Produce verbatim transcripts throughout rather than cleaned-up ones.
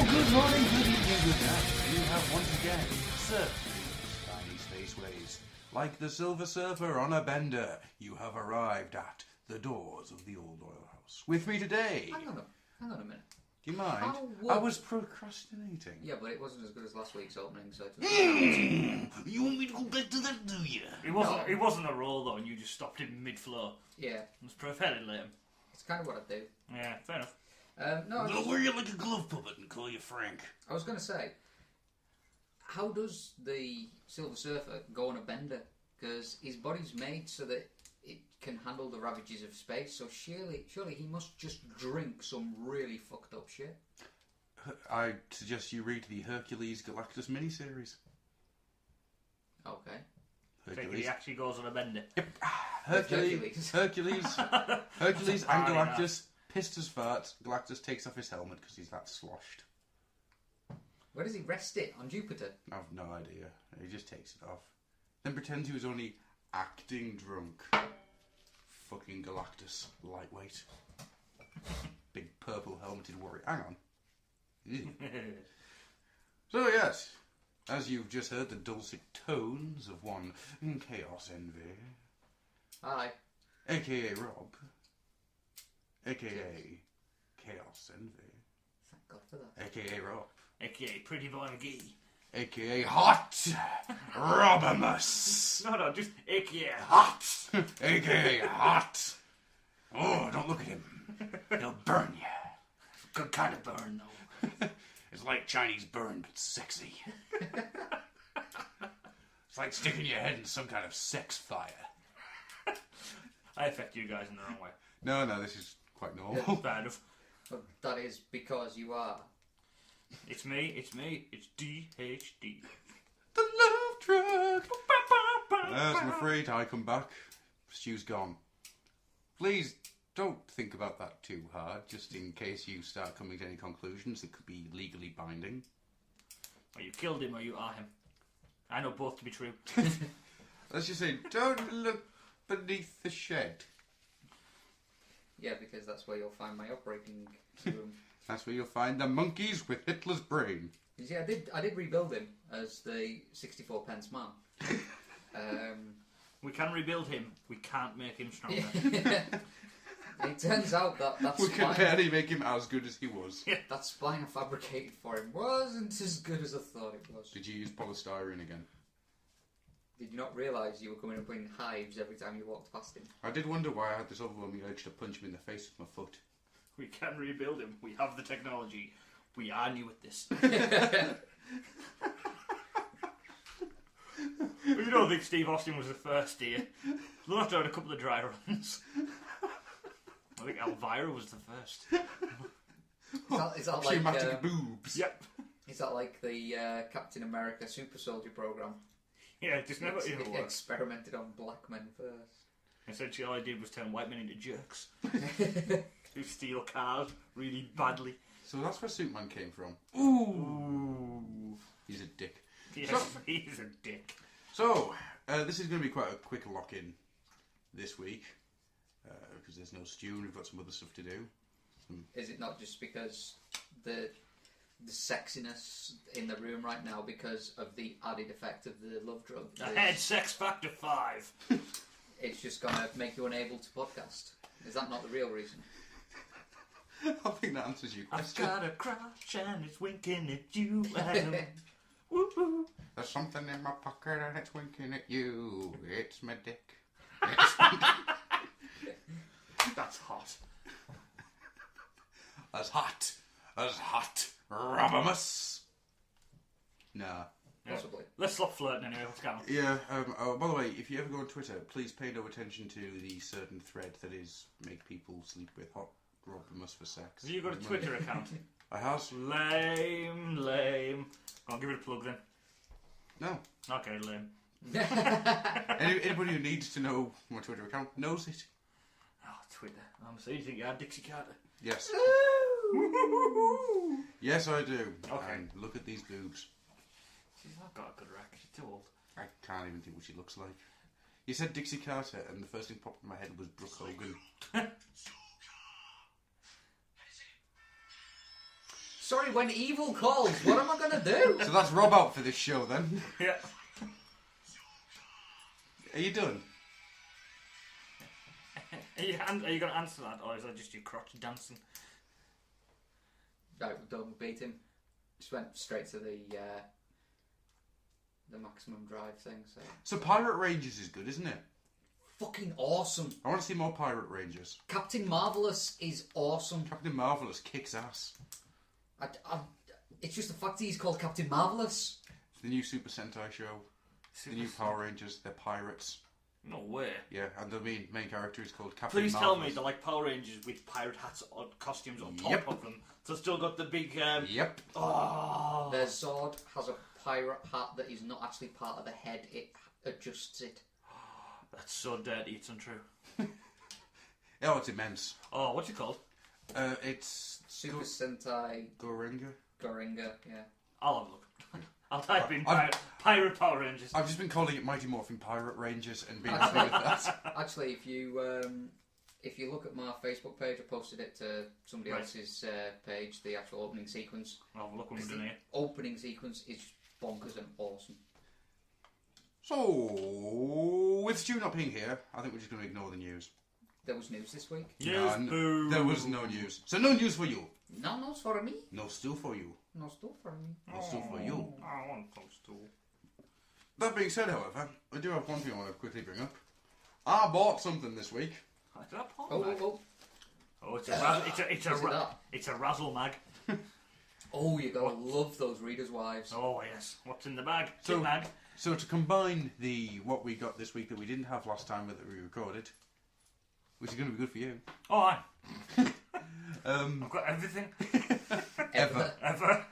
Good morning, good evening, good night. You have once again surfed tiny spaceways. Like the Silver Surfer on a bender, you have arrived at the doors of the old oil house. With me today... Hang on a, hang on a minute. Do you mind? How would- I was procrastinating. Yeah, but it wasn't as good as last week's opening, so it Mm. You want me to go back to that, do you? It wasn't. No. It wasn't a roll though, and you just stopped him mid-flow. Yeah, It was fairly lame. it's kind of what I do. Yeah, fair enough. Um, no, I I'm was, gonna wear you like a glove puppet and call you Frank. I was going to say, how does the Silver Surfer go on a bender? Because his body's made so that it can handle the ravages of space, so surely, surely he must just drink some really fucked up shit. I suggest you read the Hercules Galactus miniseries. Okay. I think he Hercules. actually goes on a bender. Hercules, Hercules. Hercules, Hercules, and Fair enough. Galactus pissed as farts. Galactus takes off his helmet because he's that sloshed. Where does he rest it? On Jupiter? I've no idea. He just takes it off. Then pretends he was only acting drunk. Fucking Galactus, lightweight, big purple helmeted warrior. Hang on. Ew. So yes, as you've just heard the dulcet tones of one Chaos Envy, Aye. aka Rob, aka Chaos Envy, Thank God for that. aka Rob, aka Pretty Boy McGee. aka Hot Robimus, No, no, just aka Hot, aka Hot. Oh, don't look at him. He'll burn you. Good kind of burn though. It's like Chinese burn, but sexy. It's like sticking your head in some kind of sex fire. I affect you guys in the wrong way. No, no, this is quite normal. Fair enough. But that is because you are. It's me. It's me. It's D H D. The love truck. As I'm afraid I come back, Stu's gone. Please don't think about that too hard, just in case you start coming to any conclusions that could be legally binding. Or you killed him, or you are him. I know both to be true. Let's just say, don't look beneath the shed. Yeah, because that's where you'll find my operating room. That's where you'll find the monkeys with Hitler's brain. You see, I did, I did rebuild him as the sixty-four pence man. Um, We can rebuild him. We can't make him stronger. it turns out that that We can spine, barely make him as good as he was. that spine I fabricated for him wasn't as good as I thought it was. Did you use polystyrene again? Did you not realise you were coming up in hives every time you walked past him? I did wonder why I had this overwhelming urge to punch him in the face with my foot. We can rebuild him. We have the technology. We are new at this. But you don't think Steve Austin was the first, do you? They'll have to have a couple of dry runs. I think Elvira was the first. Is that, is that like Pneumatic um, boobs. Yep. is that like the uh, Captain America Super Soldier program? Yeah, it just never Ex- even it worked. experimented on black men first. Essentially, all I did was turn white men into jerks who steal cars really badly. So that's where Superman came from. Ooh. He's a dick. Yes, So- he's a dick. So, uh, this is going to be quite a quick lock-in this week. Uh, because there's no Stu and we've got some other stuff to do. Is it not just because the the sexiness in the room right now because of the added effect of the love drug? I had sex factor five. It's just gonna make you unable to podcast. Is that not the real reason? I think that answers your I've question. got a crush and it's winking at you. Adam. Woo-hoo. There's something in my pocket and it's winking at you. It's my dick. That's hot. As hot as hot Robimus. Nah. Possibly. Let's stop flirting anyway. Let's go. Yeah, um, oh, by the way, if you ever go on Twitter, please pay no attention to the certain thread that is make people sleep with hot Robimus for sex. Have you got a Twitter account? I have. Lame, lame. Go on, give it a plug then. No. Okay, lame. Any, anybody who needs to know my Twitter account knows it. Oh, Twitter. I'm so you think you had Dixie Carter? Yes. Yes, I do. Okay. And look at these boobs. She's not got a good rack. She's too old. I can't even think what she looks like. You said Dixie Carter, and the first thing popped in my head was Brooke Hogan. Sorry Sorry, when evil calls, what am I going to do? So that's Rob out for this show then. Yeah. Are you done? Are you, are you going to answer that, or is that just your crotch dancing? Right, we've done. We beat him. Just went straight to the uh, the maximum drive thing. So So Pirate Rangers is good, isn't it? fucking awesome. I want to see more Pirate Rangers. Captain Marvelous is awesome. Captain Marvelous kicks ass. I, I, it's just the fact that he's called Captain Marvelous. It's the new Super Sentai show. The new Power Rangers. They're pirates. No way. Yeah, and the main main character is called Captain Please Marvelous. tell me they're like Power Rangers with pirate hats or costumes on top Yep. of them. So still got the big. Um, Yep. Oh. Their sword has a pirate hat that is not actually part of the head. It adjusts it. That's so dirty, it's untrue. Oh, it's immense. Oh, what's it called? Uh, it's Super Go- Sentai Gorenga. Gorenga, yeah. I'll have a look. I'll type in I've- pirate, pirate Power Rangers. I've just been calling it Mighty Morphin Pirate Rangers and being happy with that. Actually, if you um, if you look at my Facebook page, I posted it to somebody Right. else's uh, page, the actual opening sequence. I'll have a look when we're The doing it. opening sequence is bonkers and awesome. So, with Stu not being here, I think we're just going to ignore the news. There was news this week. News, No, n- boo. There was no news. So no news for you. No news for me. No Stu for you. No stuff for me. No Stu for you. I want some stool. That being said, however, I do have one thing I want to quickly bring up. I bought something this week. Is that Oh, Paul oh, Mag? oh. Oh, it's a raz- it's a it's a Is it ra- that? it's a razzle mag. Oh, you gotta love those readers' wives. Oh yes, what's in the bag? So- Kit mag. So to combine the what we got this week that we didn't have last time that we recorded, which is going to be good for you. Oh, I. Um, I've got everything ever. ever.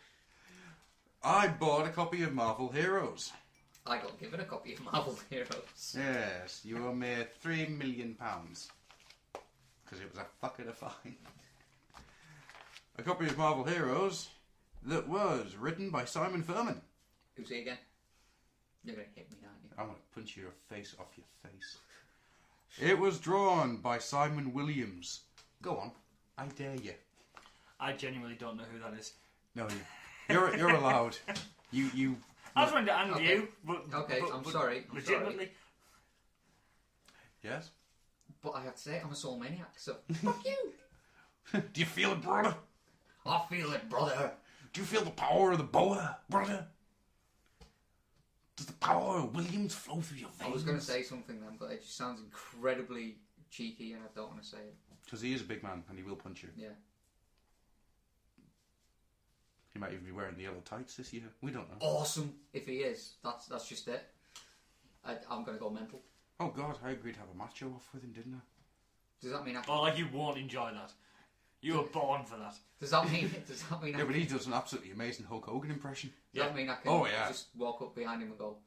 I bought a copy of Marvel Heroes. I got given a copy of Marvel Heroes. Yes, you owe me three million pounds because it was a fucking a fine. A copy of Marvel Heroes that was written by Simon Furman. Who's he again? You're gonna hit me, aren't you? I'm gonna punch your face off your face. It was drawn by Simon Williams. Go on, I dare you. I genuinely don't know who that is. No, you. You're you're allowed. You you. I was trying to anger Okay. you, but Okay, but- I'm but sorry, I'm legitimately, Yes. But I have to say, I'm a soul maniac, so fuck you. Do you feel it, brother? I feel it, brother. Do you feel the power of the boa, brother? Does the power of Williams flow through your veins? I was going to say something then, but it just sounds incredibly cheeky, and I don't want to say it. Because he is a big man and he will punch you. Yeah. He might even be wearing the yellow tights this year. We don't know. Awesome. If he is, that's that's just it. I, I'm going to go mental. Oh God, I agreed to have a macho off with him, didn't I? Does that mean I? Can, oh, like you won't enjoy that. You were born for that. Does that mean? Does that mean? I Yeah, can, but he does an absolutely amazing Hulk Hogan impression. does that Yeah. mean I can Oh, yeah. just walk up behind him and go?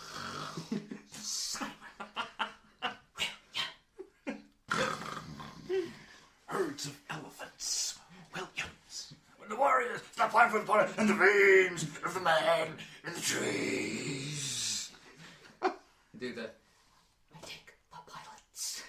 Herds of elephants. Williams. When the warriors start fighting for the power and the veins of the man in the trees. Do the. I take the pilots.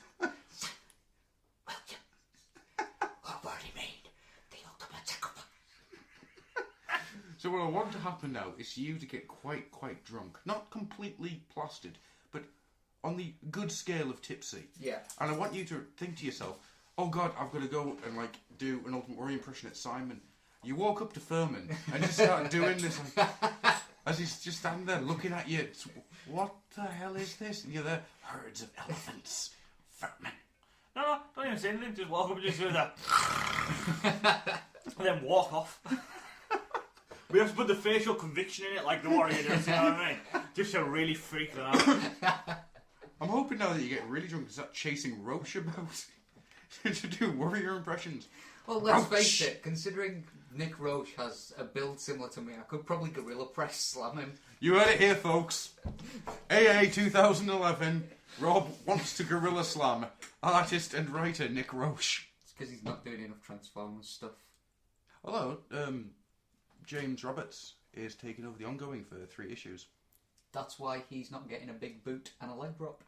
William. I've already made the ultimate sacrifice. So what I want to happen now is for you to get quite, quite drunk. Not completely plastered, but on the good scale of tipsy. Yeah. And I want you to think to yourself, oh God, I've got to go and like do an Ultimate Warrior impression at Simon. You walk up to Furman and just start doing this like, as he's just standing there looking at you. It's, what the hell is this? And you're there, herds of elephants. Furman. No, no, don't even say anything. Just walk up and just do that. And then walk off. We have to put the facial conviction in it like the warrior does, you know what I mean? Just to really freak them out. I'm hoping now that you get really drunk to start chasing Roche about to do warrior impressions. Well, let's Ouch. face it. Considering Nick Roche has a build similar to me, I could probably gorilla press slam him. You heard it here, folks. A A twenty eleven. Rob wants to gorilla slam artist and writer Nick Roche. It's because he's not doing enough Transformers stuff. Although um, James Roberts is taking over the ongoing for three issues. That's why he's not getting a big boot and a leg drop.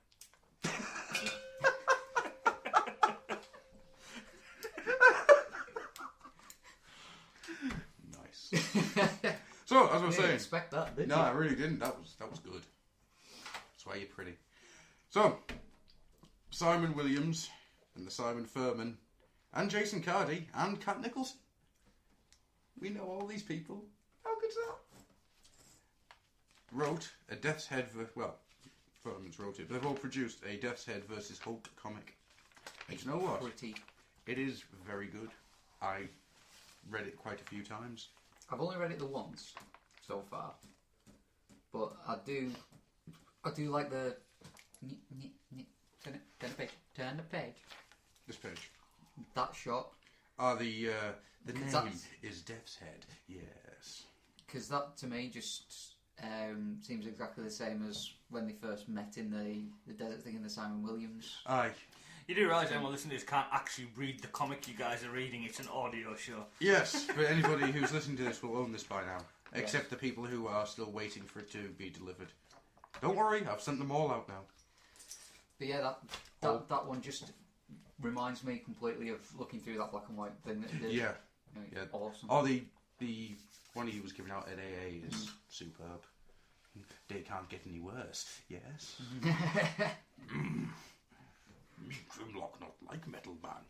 as I was You didn't saying. expect that, did No, you? I really didn't. That was that was good. That's why you're pretty. So, Simon Williams and the Simon Furman and Jason Cardy and Kat Nicholson. We know all these people. How good's that? Wrote a Death's Head. Ver- well, Furman's wrote it. They've all produced a Death's Head versus Hulk comic. And you know what? Pretty. It is very good. I read it quite a few times. I've only read it the once so far, but I do, I do like the. Turn it, turn the page, turn the page. This page. That shot, Ah, the uh, the name That's- is Death's Head. Yes. because that to me just um, seems exactly the same as when they first met in the the desert thing in the Simon Williams. Aye. You do realise anyone listening to this can't actually read the comic you guys are reading. It's an audio show. Yes, but anybody who's listening to this will own this by now. Except the people who are still waiting for it to be delivered. Don't worry, I've sent them all out now. But yeah, that that, Oh. that one just reminds me completely of looking through that black and white thing that it did. Yeah. You know, Yeah. Awesome. Oh, the the one he was giving out at A A is superb. They can't get any worse. Yes. mm. Me Grimlock not like Metal Man.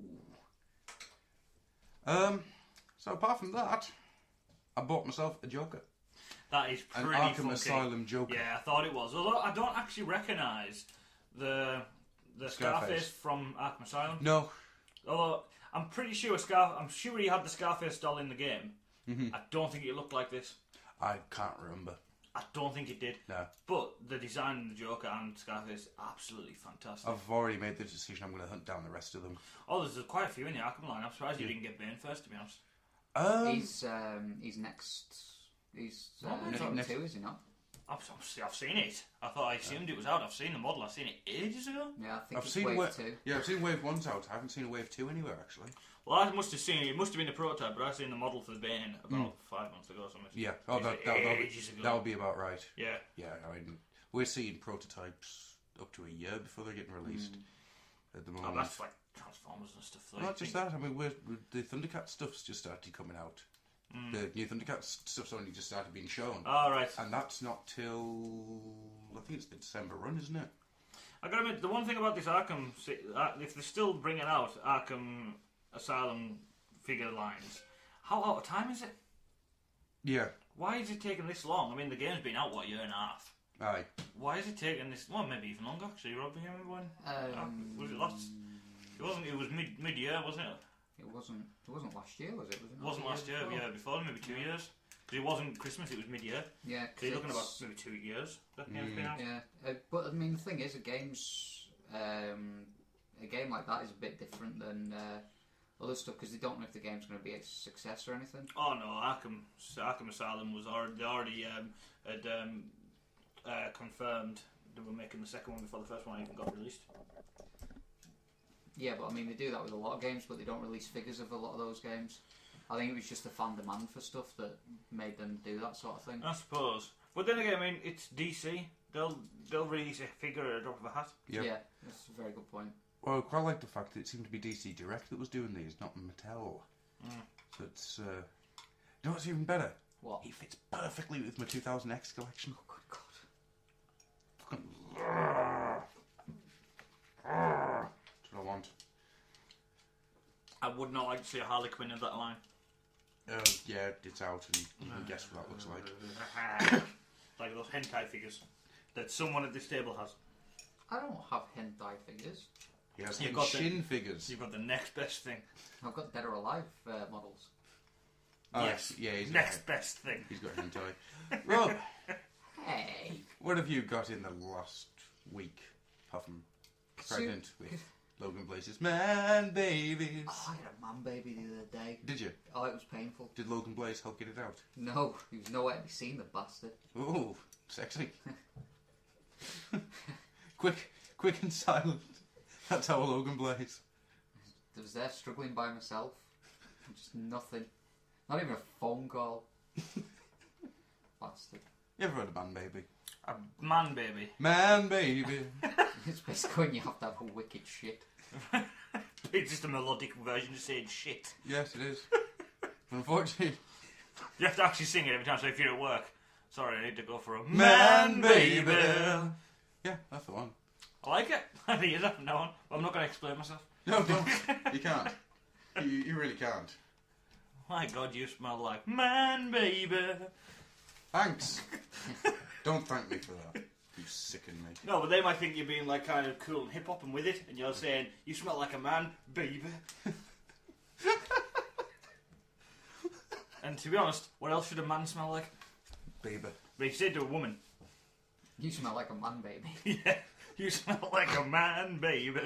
Ooh. Um. So apart from that, I bought myself a Joker, That is an pretty Arkham funky. Asylum Joker. Yeah, I thought it was. Although I don't actually recognise the the Scarface. Scarface from Arkham Asylum. No. Although I'm pretty sure Scar, I'm sure he had the Scarface doll in the game. Mm-hmm. I don't think it looked like this. I can't remember. I don't think it did. No. But the design of the Joker and Scarface, absolutely fantastic. I've already made the decision. I'm going to hunt down the rest of them. Oh, there's quite a few in the Arkham line. I'm surprised you didn't get Bane first, to be honest. Um, he's um, he's next. He's uh, Oh, next, next- two, is he not? I've, I've, I've seen it. I thought I assumed it was out. I've seen the model. I've seen it ages ago. Yeah, I think I've it's seen wave wa- two. Yeah, I've seen Wave One's out. I haven't seen a Wave Two anywhere actually. Well, I must have seen it. It must have been the prototype, but I've seen the model for the Bane about five months ago or something. Yeah. Oh, Is that it that that'll be, ages ago? that'll be about right. Yeah. Yeah. I mean, we're seeing prototypes up to a year before they're getting released. At the Oh, moment. that's like Transformers and stuff. Though. Not just that. I mean, we're, the Thundercat stuff's just started coming out. Mm. The new Thundercat stuff's only just started being shown, All right. and that's not till I think it's the December run, isn't it? I gotta admit, the one thing about this Arkham, se- uh, if they're still bringing out Arkham Asylum figure lines, how out of time is it? Yeah. Why is it taking this long? I mean, the game's been out what, a year and a half. Aye. Why is it taking this? Well, maybe even longer. Actually, Rob, do you remember when? Um, was it last? It wasn't. It was mid mid year, wasn't it? It wasn't. It wasn't last year, was it? Was it, It not wasn't the last year. before? Yeah, before maybe two years. 'Cause it wasn't Christmas. It was mid year. Yeah. So you're looking about it's- maybe two years. That game's Mm. been out. Yeah, uh, but I mean, the thing is, a game's um, a game like that is a bit different than uh, other stuff because they don't know if the game's going to be a success or anything. Oh no, Arkham Arkham Asylum was already they already um, had um, uh, confirmed they were making the second one before the first one even got released. Yeah, but I mean, they do that with a lot of games, but they don't release figures of a lot of those games. I think it was just the fan demand for stuff that made them do that sort of thing. I suppose. But then again, I mean, it's D C. They'll they'll release a figure at a drop of a hat. Yep. Yeah, that's a very good point. Well, I quite like the fact that it seemed to be D C Direct that was doing these, not Mattel. Mm. So it's. Uh, you know what's even better? What? He fits perfectly with my two thousand X collection. Oh, good God. Fucking. That's what I want. I would not like to see a Harley Quinn in that line. Uh, yeah, it's out, and you can guess what that looks like. Like those hentai figures that someone at this table has. I don't have hentai figures. He has You've got the- Henshin figures. You've got the next best thing. I've got Dead or Alive uh, models. Oh, Yes. Yeah, he's Next got, best thing. he's got hentai. Rob, Hey! what have you got in the last week? Apart from pregnant with Logan Blaze's man babies. Oh, I had a man baby the other day. Did you? Oh, it was painful. Did Logan Blaze help get it out? No, he was nowhere to be seen, the bastard. Ooh, sexy. quick, quick and silent. That's how Logan Blaze. I was there struggling by myself. Just nothing. Not even a phone call. Bastard. You ever heard of man baby? A man baby. Man baby. It's basically when you have to have a wicked shit. It's just a melodic version of saying shit. Yes, it is. Unfortunately, You have to actually sing it every time. So if you're at work, sorry, I need to go for a Man, man, baby. baby. Yeah, that's the one. I like it. I think it's that. No one. I'm not going to explain myself. No, don't. You can't. You, you really can't. My God, you smell like man, baby. Thanks. Don't thank me for that. You sicken me. No, but they might think you're being like kind of cool and hip hop and with it, and you're saying you smell like a man, baby. And to be honest, what else should a man smell like? Baby. But if you say to a woman, You smell like a man, baby. yeah, you smell like a man, baby.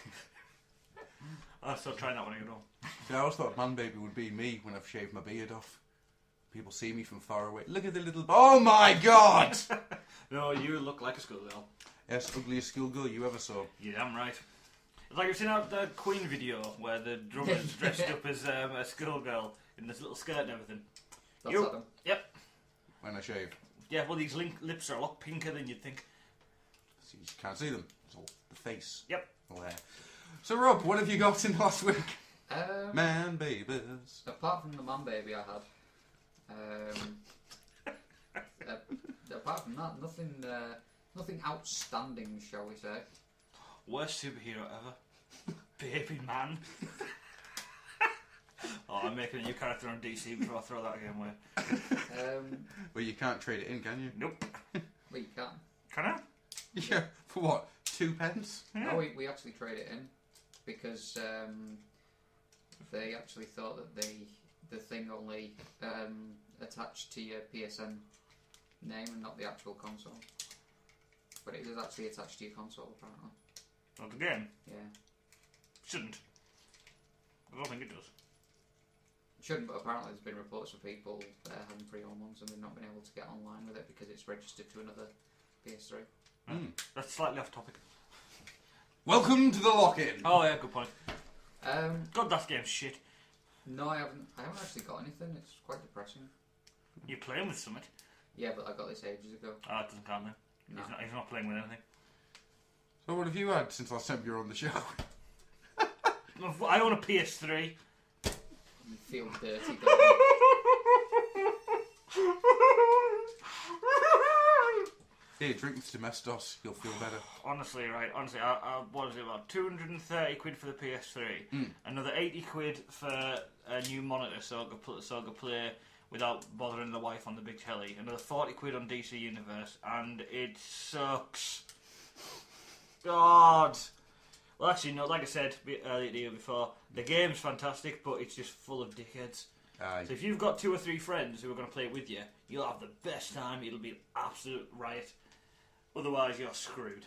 I'll still try that one again. See, I always thought man baby would be me when I've shaved my beard off. People see me from far away. Look at the little... Oh my God! No, you look like a schoolgirl. Yes, ugliest schoolgirl you ever saw. Yeah, I'm right. It's like you've seen that, that Queen video where the drummer's dressed up as um, a schoolgirl in this little skirt and everything. That's You- Adam. Yep. When I shave. Yeah, well, these link- lips are a lot pinker than you'd think. So you just can't see them. It's all the face. Yep. All hair. So Rob, what have you got in the last week? Um, Man babies. Apart from the man baby I had, um, uh, apart from that, nothing, uh, nothing outstanding, shall we say? Worst superhero ever. Baby man. Oh, I'm making a new character on D C before I throw that game away. Um, Well, you can't trade it in, can you? Nope. well, you can. Can I? Yeah. For what? Two pence? Yeah. No, we, we actually trade it in because um, they actually thought that the the thing only um, attached to your P S N name and not the actual console. But it is actually attached to your console, apparently. Not the game. Yeah. Shouldn't. I don't think it does. Shouldn't, but apparently there's been reports of people uh, having pre-owned ones and they've not been able to get online with it because it's registered to another P S three. Mm. That's slightly off topic. Welcome to the lock-in. Oh yeah, good point. Um, God, that game's shit. no, I haven't. I haven't actually got anything. It's quite depressing. You're playing with something. Yeah, but I got this ages ago. Ah, it doesn't count then. No. He's, not, he's not playing with anything. So what have you had since last time you were on the show? I own a P S three. You feel dirty. Don't you? Here, drink this Domestos. You'll feel better. Honestly, right, honestly, I, I, what was it, about two hundred thirty quid for the P S three, Mm. another eighty quid for a new monitor so I could, pl- so I could play without bothering the wife on the big telly, another forty quid on D C Universe, and it sucks. God. Well, actually, no, like I said be- earlier the year before, the game's fantastic, but it's just full of dickheads. Aye. So if you've got two or three friends who are going to play it with you, you'll have the best time, it'll be an absolute riot. Otherwise, you're screwed.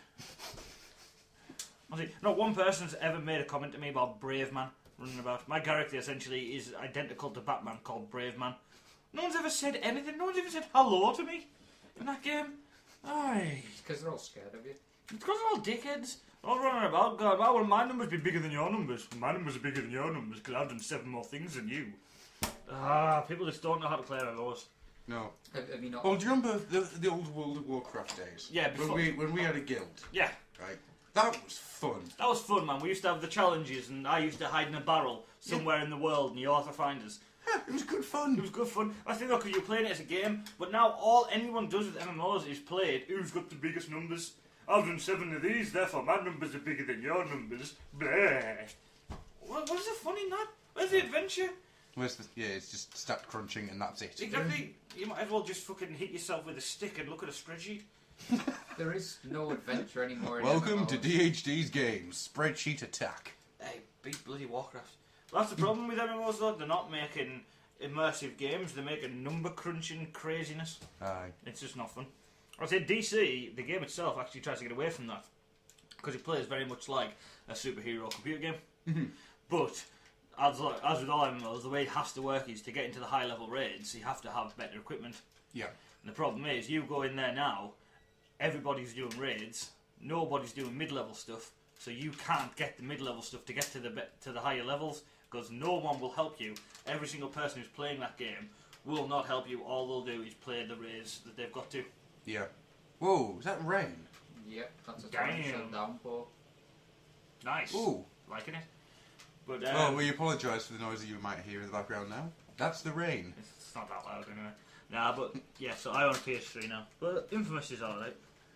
Honestly, not one person's ever made a comment to me about Brave Man running about. My character essentially is identical to Batman, called Brave Man. No one's ever said anything. No one's ever said hello to me in that game. Aye. It's because they're all scared of you. It's because they're all dickheads. All running about, God, why will my numbers be bigger than your numbers? My numbers are bigger than your numbers because I've done seven more things than you. Ah, people just don't know how to play M M Os. No. Have, have you not? Well, do you remember the, the old World of Warcraft days? Yeah, before- When we, when we had a guild, Yeah. right? That was fun. That was fun, man. We used to have the challenges, and I used to hide in a barrel somewhere in the world, and you ought to find us. Yeah, it was good It fun. was good fun. I think though, because you're playing it as a game, but now all anyone does with M M Os is play it. Who's got the biggest numbers? I've done seven of these, therefore my numbers are bigger than your numbers. Blah. What, what is the fun in that? Where's the adventure? Where's the, yeah, it's just stat crunching and that's it. Exactly. You might as well just fucking hit yourself with a stick and look at a spreadsheet. There is no adventure anymore. In Welcome M M Os. to D H D's games. Spreadsheet attack. Hey, beat bloody Warcraft. Well, that's the problem with M M Os though. They're not making immersive games. They're making number crunching craziness. Aye. It's just not fun. I say D C, the game itself actually tries to get away from that because it plays very much like a superhero computer game. But as, as with all M M Os, the way it has to work is to get into the high level raids, you have to have better equipment. Yeah. And the problem is, you go in there now, everybody's doing raids, nobody's doing mid level stuff, so you can't get the mid level stuff to get to the be- to the higher levels because no one will help you. Every single person who's playing that game will not help you. All they'll do is play the raids that they've got to. Yeah. Whoa, is that rain? Yep, that's a Damn. torrential downpour. Nice. Ooh. Liking it. But um, Oh, we apologise for the noises you might hear in the background now. That's the rain. it's not that loud anyway. Nah, but yeah, so I own a P S three now. But Infamous is alright.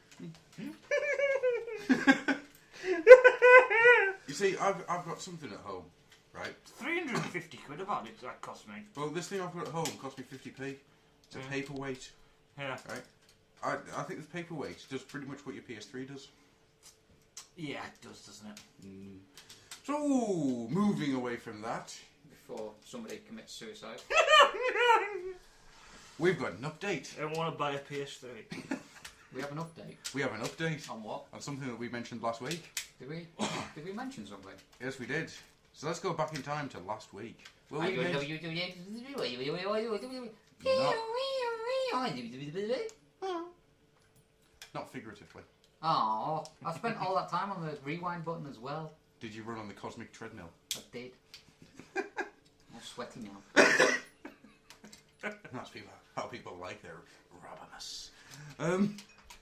You see, I've, I've got something at home, right? three hundred fifty quid about it that cost me. Well, this thing I've got at home cost me fifty p. It's a Mm. paperweight, Yeah. right? I, I think this paperweight does pretty much what your P S three does. Yeah, it does, doesn't it? Mm. So, moving away from that, Before somebody commits suicide. we've got an update. I want to buy a P S three. We have an update. We have an update On what? on something that we mentioned last week. Did we did we mention something? Yes, we did. So let's go back in time to last week. Well, we mentioned- Not figuratively. Oh, I spent all that time on the rewind button as well. Did you run on the cosmic treadmill? I did. I'm sweaty now. That's people, how people like their ravenous. Um,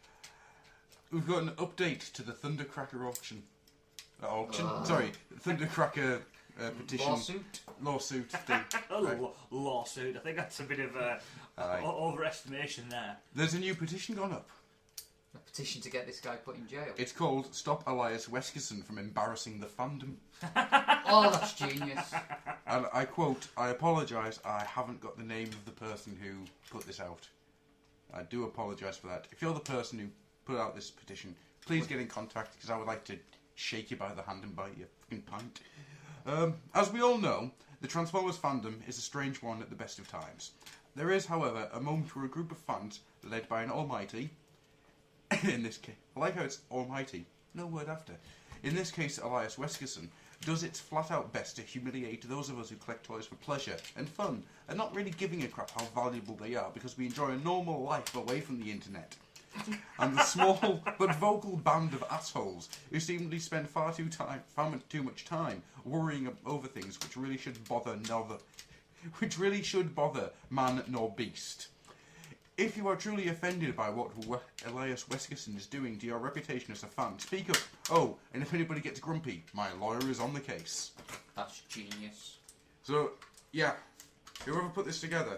we've got an update to the Thundercracker auction. Uh, auction? Uh. Sorry, Thundercracker uh, petition Lawsuit. lawsuit thing. A Right. law- lawsuit. I think that's a bit of a Aye. o- overestimation there. There's a new petition gone up. A petition to get this guy put in jail. It's called "Stop Elias Weskerson from Embarrassing the Fandom." Oh, that's genius. And I quote, I apologise, I haven't got the name of the person who put this out. I do apologise for that. If you're the person who put out this petition, please get in contact, because I would like to shake you by the hand and buy you a fucking pint. Um, as we all know, the Transformers fandom is a strange one at the best of times. There is, however, a moment where a group of fans, led by an almighty, in this case, I like how it's almighty, no word after, in this case Elias Weskerson, does its flat-out best to humiliate those of us who collect toys for pleasure and fun, and not really giving a crap how valuable they are because we enjoy a normal life away from the internet. And the small but vocal band of assholes who seemingly spend far too time, far too much time worrying over things which really should bother neither, which really should bother man nor beast. If you are truly offended by what we- Elias Weskerson is doing to your reputation as a fan, speak up. Oh, and if anybody gets grumpy, my lawyer is on the case. That's genius. So, yeah, whoever put this together,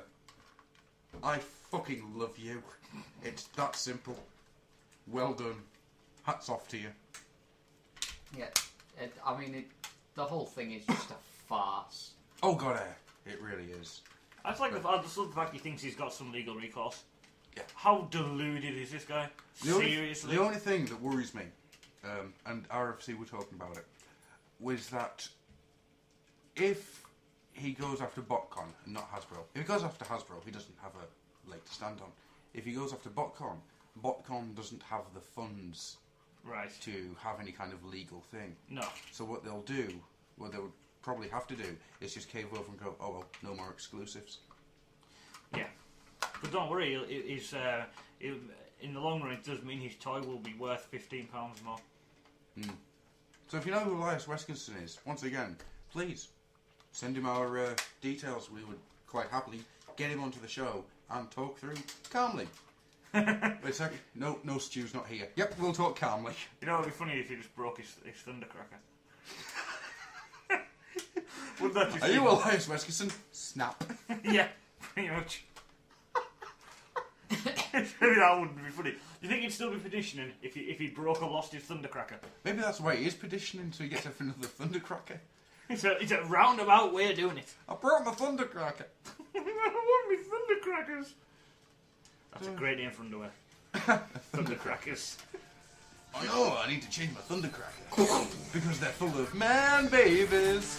I fucking love you. It's that simple. Well done. Hats off to you. Yeah, it, I mean, it, the whole thing is just a farce. Oh god, eh, it really is. I just like the, I just love the fact he thinks he's got some legal recourse. Yeah. How deluded is this guy? The only, Seriously? the only thing that worries me, um, and R F C were talking about it, was that if he goes after BotCon and not Hasbro, if he goes after Hasbro, he doesn't have a leg to stand on. If he goes after BotCon, BotCon doesn't have the funds Right. to have any kind of legal thing. No. So what they'll do, what they would probably have to do, is just cave over and go, oh well, no more exclusives. Yeah. But don't worry, he'll- he- he's, uh, he'll, in the long run it does mean his toy will be worth fifteen pounds more. Mm. So if you know who Elias Weskerson is, once again, please send him our uh, details. We would quite happily get him onto the show and talk through calmly. Wait a second. No, no, Stu's not here. Yep, we'll talk calmly. You know, it would be funny if he just broke his, his Thundercracker. Wouldn't that just Are be- you Elias Weskerson? Snap. Yeah, pretty much. Maybe that wouldn't be funny. Do you think he'd still be petitioning if he if he broke or lost his Thundercracker? Maybe that's why he is petitioning, so he gets another Thundercracker. It's a it's a roundabout way of doing it. I brought my Thundercracker. I want me Thundercrackers. That's a great name for underwear. Thundercrackers. I know, I need to change my Thundercracker. Because they're full of man babies.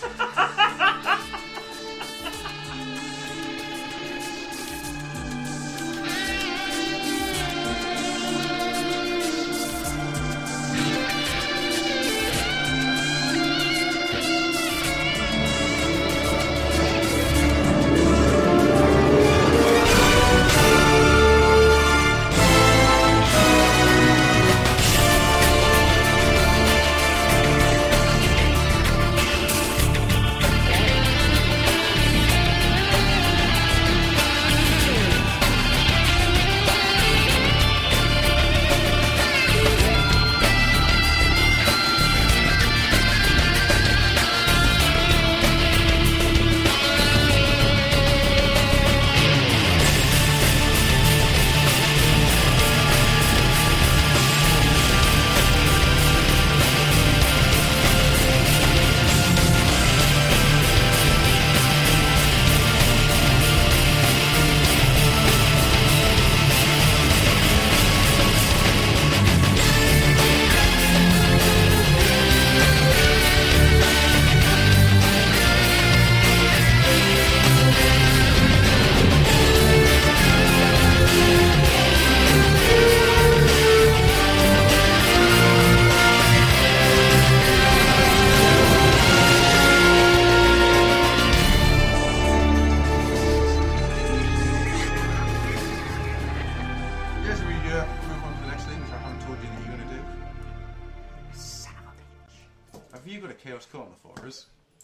Chaos Corner for us?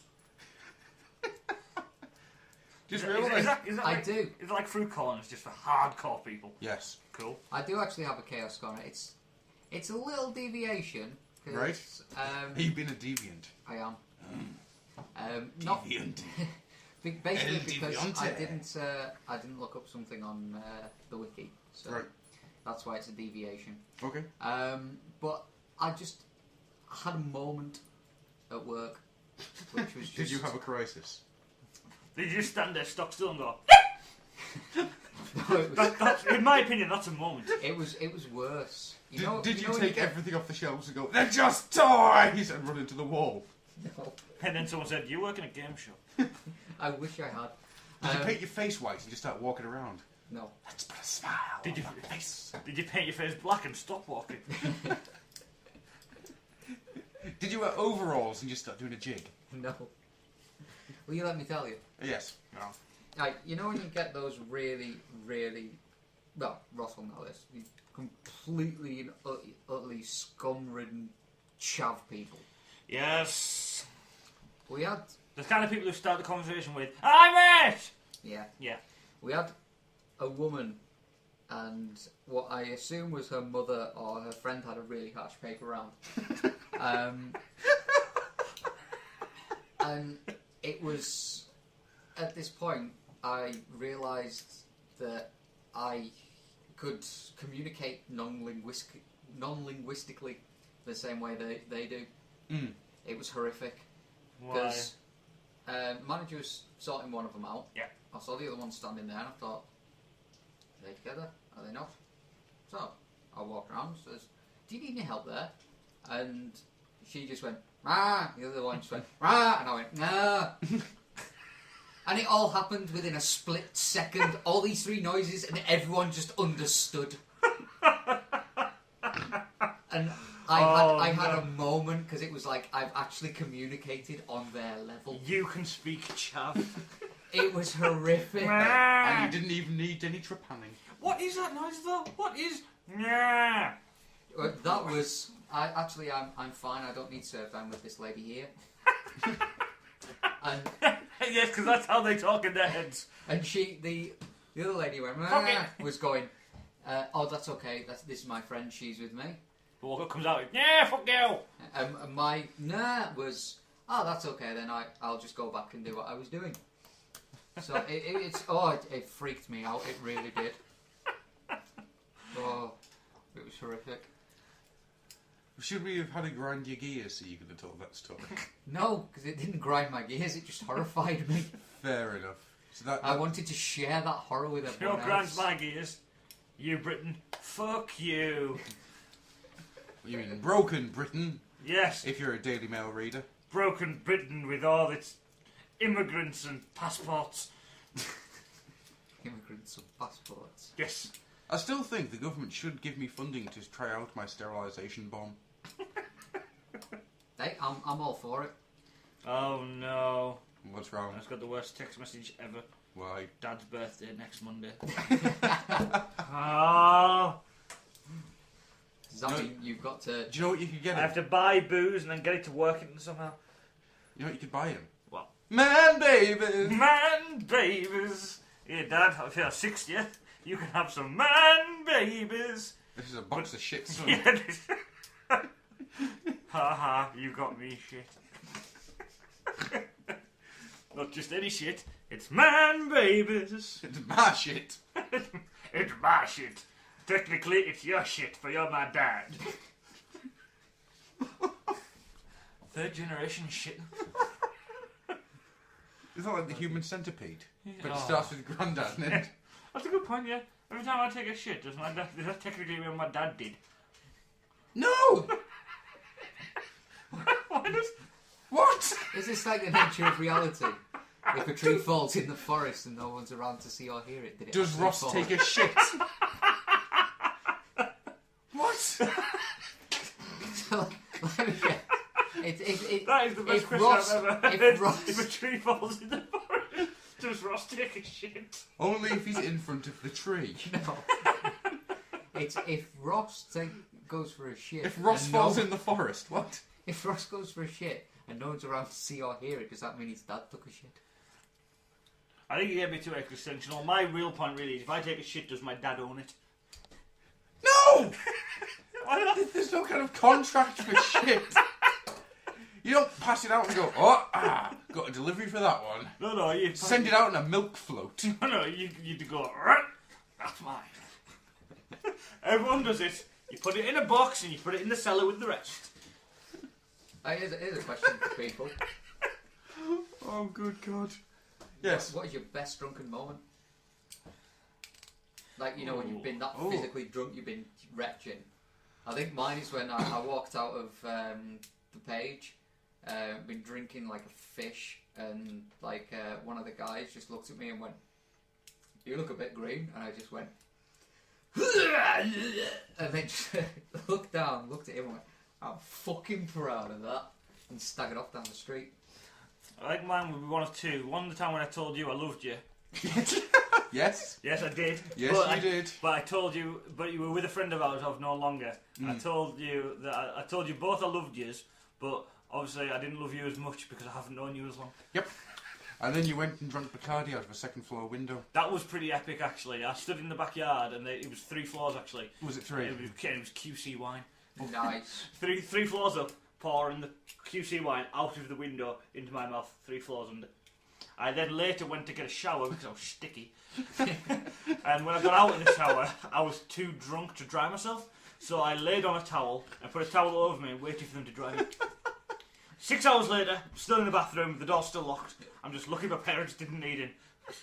Just Is, is, is realise. that, is that I like, do. Is it like fruit corners just for hardcore people? Yes. Cool. I do actually have a Chaos Corner. It's it's a little deviation. 'cause, Right. Um, Have you been a deviant? I am. Um, not Deviant. be- basically El because I Deviante. didn't uh, I didn't look up something on uh, the wiki, so Right. that's why it's a deviation. Okay. Um, but I just had a moment at work, which was just. Did you have a crisis? Did you just stand there, stock still, and go? No, it was, That, that's, in my opinion, that's a moment. it was it was worse. You Did, know, did you, know when take get- everything off the shelves and go, they're just toys, and run into the wall? No, And then someone said, "You work in a game show." I wish I had. Did you Um, paint your face white and just start walking around? No. Let's put a smile Did you? on my face. Did you paint your face black and stop walking? Did you wear overalls and just start doing a jig? No. Will you let me tell you? Yes. No. Like, you know when you get those really, really, well, Ross will know this, you completely and ut- utterly scum-ridden chav people. Yes. We had, The kind of people who start the conversation with, "Hi, mate." yeah, Yeah. we had a woman, and what I assume was her mother or her friend had a really harsh paper round. um, and it was, at this point, I realised that I could communicate non-linguistic, non-linguistically the same way they, they do. Mm. It was horrific. Why? Because uh, manager was sorting one of them out. Yeah. I saw the other one standing there and I thought, are they together? Are they not? So I walked around and says, do you need any help there? And she just went, ah. The other one just went, ah. And I went, nah. And it all happened within a split second. All these three noises and everyone just understood. And I Oh, had I had no. a moment because it was like I've actually communicated on their level. You can speak chav. It was horrific. And you didn't even need any trepanning. What is that noise though? What is? Yeah. Uh, That was I actually I'm I'm fine. I don't need surf time with this lady here. and Yes, because that's how they talk in their heads. and she the the other lady went Fuck it. "Ah," was going. Uh, oh, that's okay. That's this is my friend. She's with me. The walker comes out. Yeah, fuck you. Um, and my nah was oh, that's okay. Then I I'll just go back and do what I was doing. So it, it, it's oh it, it freaked me out. It really did. Oh, it was horrific. Should we have had a grind your gears so you could have told that story? No, because it didn't grind my gears. It just horrified me. Fair enough. So that, I that wanted to share that horror with You know everyone what grinds else. my gears? You Britain. Fuck you. you mean broken Britain, Yes, if you're a Daily Mail reader. broken Britain with all its immigrants and passports. Immigrants with passports. Yes. I still think the government should give me funding to try out my sterilisation bomb. Hey, I'm, I'm all for it. Oh no. What's wrong? I just got the worst text message ever. Why? Dad's birthday next Monday. Oh. Does that No. mean you've got to... Do you know what you could get I him? have to buy booze and then get it to work in somehow. You know what you could buy him? What? Man, baby! Man babies. Yeah, Dad, if you're sixtieth, you can have some man babies. This is a box of shit, son. Yeah, this- ha ha, you got me shit. Not just any shit, it's man babies. It's my shit. It's my shit. Technically, it's your shit, for you're my dad. Third generation shit. It's not like the human centipede, but it Oh. starts with Grandad and then... That's a good point, yeah. Every time I take a shit, does my dad, does that technically mean my dad did? No! Why does... What? Is this like the nature of reality? If a tree falls in the forest and no one's around to see or hear it, did it Does actually Ross fall? take a shit? What? So, let me get- it, it, it, That is the best if question Ross, I've ever if heard. Ross, If a tree falls in the forest, does Ross take a shit? Only if he's in front of the tree. no. It's if Ross take, goes for a shit. If Ross and falls no, in the forest, what? If Ross goes for a shit and no one's around to see or hear it, does that mean his dad took a shit? I think you get me too existential. My real point really is if I take a shit, does my dad own it? No! Why not? There's no kind of contract for shit. You don't pass it out and go, oh, ah, got a delivery for that one. No, no, you Send it out in a milk float. No, no, you you go. "Right, that's mine." Everyone does it. You put it in a box and you put it in the cellar with the rest. Uh, here's, a, here's a question for people. Oh, good God. Yes. What is your best drunken moment? Like, you know, when you've been that Ooh. physically drunk, you've been retching. I think mine is when I, I walked out of um, the page, uh, been drinking like a fish, and like uh, one of the guys just looked at me and went, "You look a bit green," and I just went, and then just looked down, looked at him and went, "I'm fucking proud of that," and staggered off down the street. I think mine would be one of two. One the time when I told you I loved you. Yes. Yes, I did. Yes, but you I, did. But I told you, but you were with a friend of ours of no longer. And I told you that I, I told you both I loved yous, but obviously I didn't love you as much because I haven't known you as long. Yep. And then you went and drank Bacardi out of a second floor window. That was pretty epic, actually. I stood in the backyard, and they, it was three floors actually. Was it three? It was, it was Q C wine. Nice. Three three floors up, pouring the Q C wine out of the window into my mouth. Three floors under. I then later went to get a shower because I was sticky. And when I got out of the shower, I was too drunk to dry myself. So I laid on a towel and put a towel over me, waiting for them to dry me. Six hours later, still in the bathroom, the door's still locked. I'm just lucky my parents didn't need in.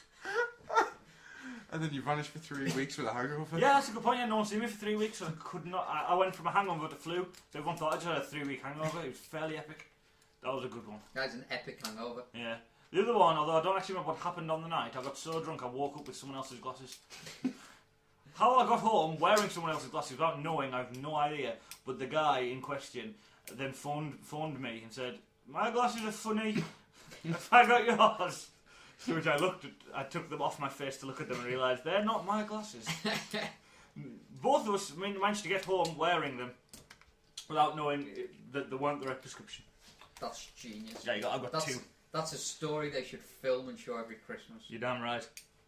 And then you vanished for three weeks with a hangover? Yeah, that's a good point. Yeah, no one seen me for three weeks, so I could not. I, I went from a hangover to flu, so everyone thought I just had a three-week hangover. It was fairly epic. That was a good one. That's an epic hangover. Yeah. The other one, although I don't actually remember what happened on the night, I got so drunk I woke up with someone else's glasses. How I got home wearing someone else's glasses without knowing, I have no idea. But the guy in question then phoned phoned me and said, "My glasses are funny. Have I got yours?" To which I looked at, I took them off my face to look at them and realised they're not my glasses. Both of us managed to get home wearing them without knowing that they weren't the right prescription. That's genius. Yeah, you got, I've got That's, two. that's a story they should film and show every Christmas. You're damn right.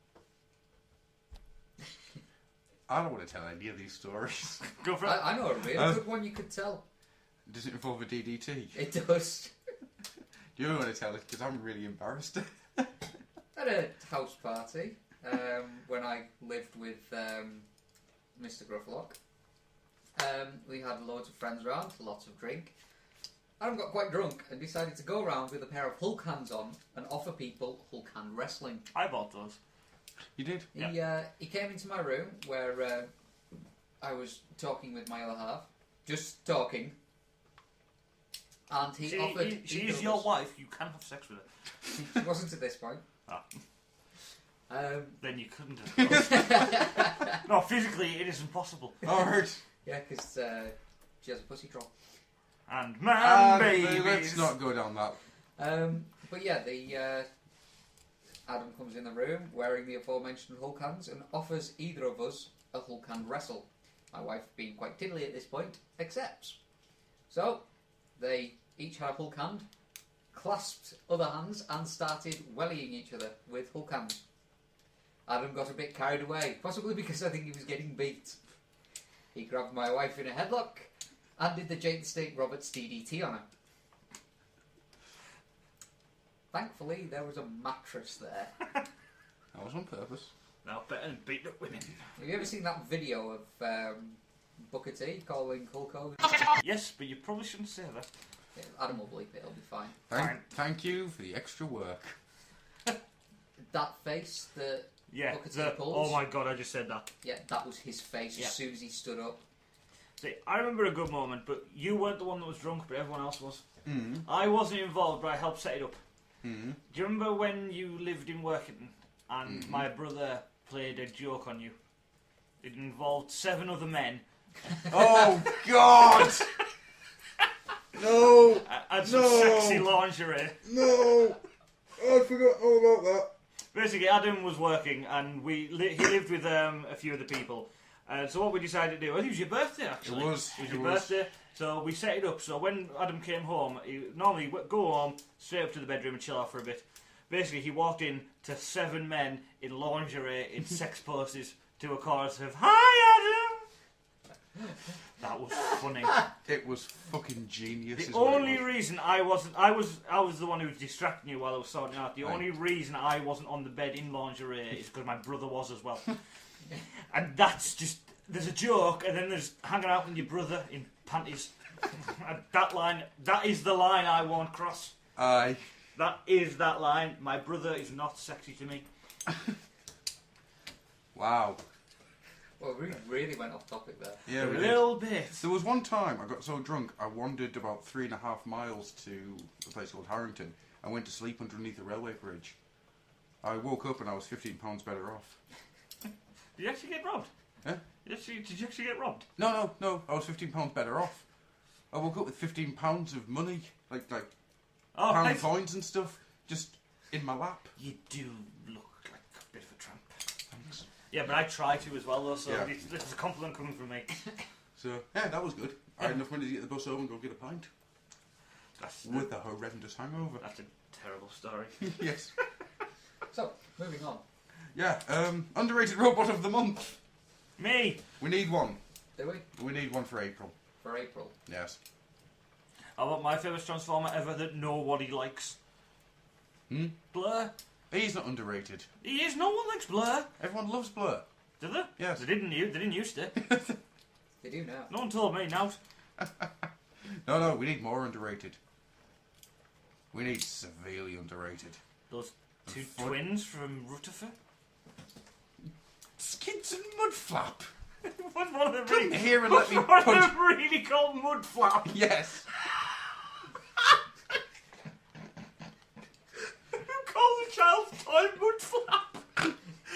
I don't want to tell any of these stories. Go for it. I, I know a really Uh, good one you could tell. Does it involve a D D T? It does. You don't want to tell it because I'm really embarrassed. At a house party um, when I lived with um, Mister Grufflock. Um, we had loads of friends around, lots of drink. Adam got quite drunk and decided to go around with a pair of Hulk hands on and offer people Hulk hand wrestling. I bought those. You did? He uh, he came into my room where uh, I was talking with my other half, just talking, and he She, offered. you- she either is of your us- wife. You can have sex with her. She wasn't at this point. Ah. Um, Then you couldn't have. No, physically it is impossible. Alright. yeah, because uh, she has a pussy troll. And man, Uh, babies. let's not go down that. Um, but yeah, the uh, Adam comes in the room wearing the aforementioned Hulk hands and offers either of us a Hulk hand wrestle. My wife, being quite tiddly at this point, accepts. So they each had a Hulk hand, clasped other hands, and started wellying each other with Hulk hands. Adam got a bit carried away, possibly because I think he was getting beat. He grabbed my wife in a headlock and did the Jake the Snake Roberts D D T on her. Thankfully, there was a mattress there. That was on purpose. Now better than beat up women. Have you ever seen that video of um, Booker T calling Hulk Hogan? Yes, but you probably shouldn't say that. Yeah, Adam will bleep it, it'll be fine. Thank, Fine. thank you for the extra work. That face, the Yeah. Booker T the- pulls. oh my god, I just said that. Yeah, that was his face Yeah. as soon as he stood up. See, I remember a good moment, but you weren't the one that was drunk, but everyone else was. Mm. I wasn't involved, but I helped set it up. Mm. Do you remember when you lived in Workington and Mhm. my brother played a joke on you? It involved seven other men Oh, God! No! uh, and some No. sexy lingerie. No! I forgot all about that. Basically, Adam was working, and we li- he lived with um, a few other people. Uh, so what we decided to do, well, it was your birthday actually. It was, It was it your was. birthday. So we set it up. So when Adam came home, he normally would go home straight up to the bedroom and chill out for a bit. Basically, he walked in to seven men in lingerie in sex poses to a chorus of "Hi, Adam." That was funny. It was fucking genius. The is what it only was. reason I wasn't, I was, I was the one who was distracting you while I was sorting out. The Right. only reason I wasn't on the bed in lingerie is because my brother was as well. And that's just, there's a joke, and then there's hanging out with your brother in panties. And that line, that is the line I won't cross. Aye. That is that line. My brother is not sexy to me. Wow. Well, we really went off topic there. Yeah, a we did. little bit. There was one time I got so drunk I wandered about three and a half miles to a place called Harrington. I went to sleep underneath a railway bridge. I woke up and I was fifteen pounds better off. Did you actually get robbed? Huh? Did you actually, did you actually get robbed? No, no, no. I was fifteen pounds better off. I woke up with fifteen pounds of money, like like Oh, pound nice. coins and stuff, just in my lap. You do look like a bit of a tramp. Thanks. Yeah, but I try to as well, though, so Yeah. it's, it's a compliment coming from me. So yeah, that was good. I had enough money to get the bus home and go get a pint That's, with a horrendous hangover. that's a terrible story. Yes. So, moving on. Yeah. Um, underrated robot of the month. Me! We need one. Do we? We need one for April. For April. Yes. I want my favourite Transformer ever that nobody likes. Hmm? Blur. He's not underrated. He is. No one likes Blur. Everyone loves Blur. Do they? Yes. They didn't. u- They didn't used to. They do now. No one told me. Now. No, no, we need more underrated. We need severely underrated. Those two Fuck. twins from Rutherford. Skids and Mudflap. What's one of them? Come Really, here and let me what's one of punch. them really called Mudflap? Yes. Who calls a child's toy Mudflap?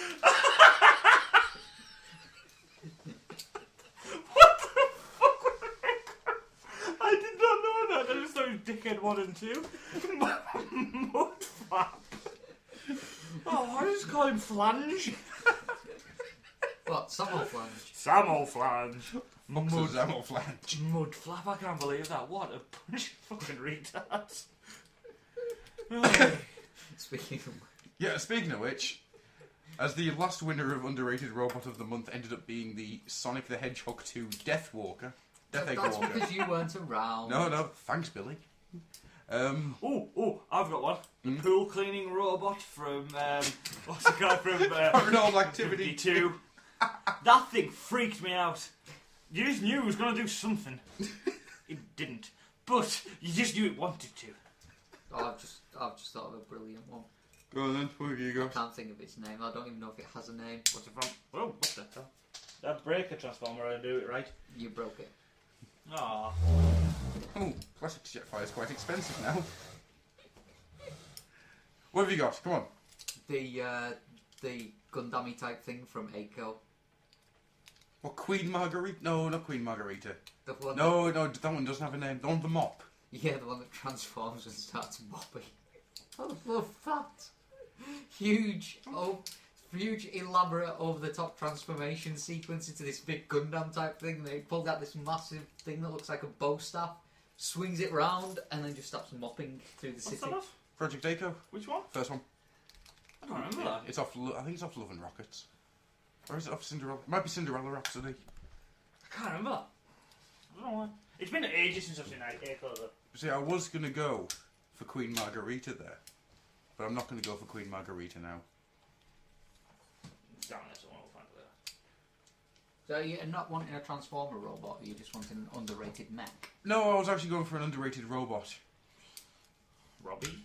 What the fuck was that? I did not know that. I just thought it was Dickhead one and two. Mudflap. Oh, I just call him Flange. What? Samuel Flange. Samo Flange. Mud Zammo Flange. Mudflap, I can't believe that. What a bunch of fucking retards. Oh. Speaking of... Yeah, speaking of which, as the last winner of underrated robot of the month ended up being the Sonic the Hedgehog two Death Walker. Death Egg That's Walker. because you weren't around. No, no, thanks, Billy. Um, Oh, oh, I've got one. The Mm. pool cleaning robot from, um, what's the guy from, uh, Paranormal Activity two. That thing freaked me out. You just knew it was going to do something. It didn't. But you just knew it wanted to. Oh, I've just, I've just thought of a brilliant one. Go on then, what have you I got? can't think of its name. I don't even know if it has a name. What's it from? Oh, what's that? That breaker transformer, I do it right. You broke it. Aww. Oh, classic Jetfire is quite expensive now. What have you got? Come on. The, uh, the Gundam type thing from Eiko. What, Queen Margarita? No, not Queen Margarita. The one No, no, that one doesn't have a name. The one with the mop. That, yeah, the one that transforms and starts mopping. I love that. Huge, oh, huge, elaborate, over-the-top transformation sequence into this big Gundam type thing. They pulled out this massive thing that looks like a bow staff, swings it round, and then just stops mopping through the What's city. that off? Project Echo. Which one? First one. I don't remember that. It's off. Lo- I think it's off Love and Rockets. Or is it off Cinderella? It might be Cinderella Rhapsody. I can't remember that. I don't know why. It's been ages since I've seen Echo though. See, I was gonna go for Queen Margarita there, but I'm not gonna go for Queen Margarita now. Damn it, someone will find it So you're not wanting a Transformer robot, you're just wanting an underrated mech. No, I was actually going for an underrated robot. there. Robbie?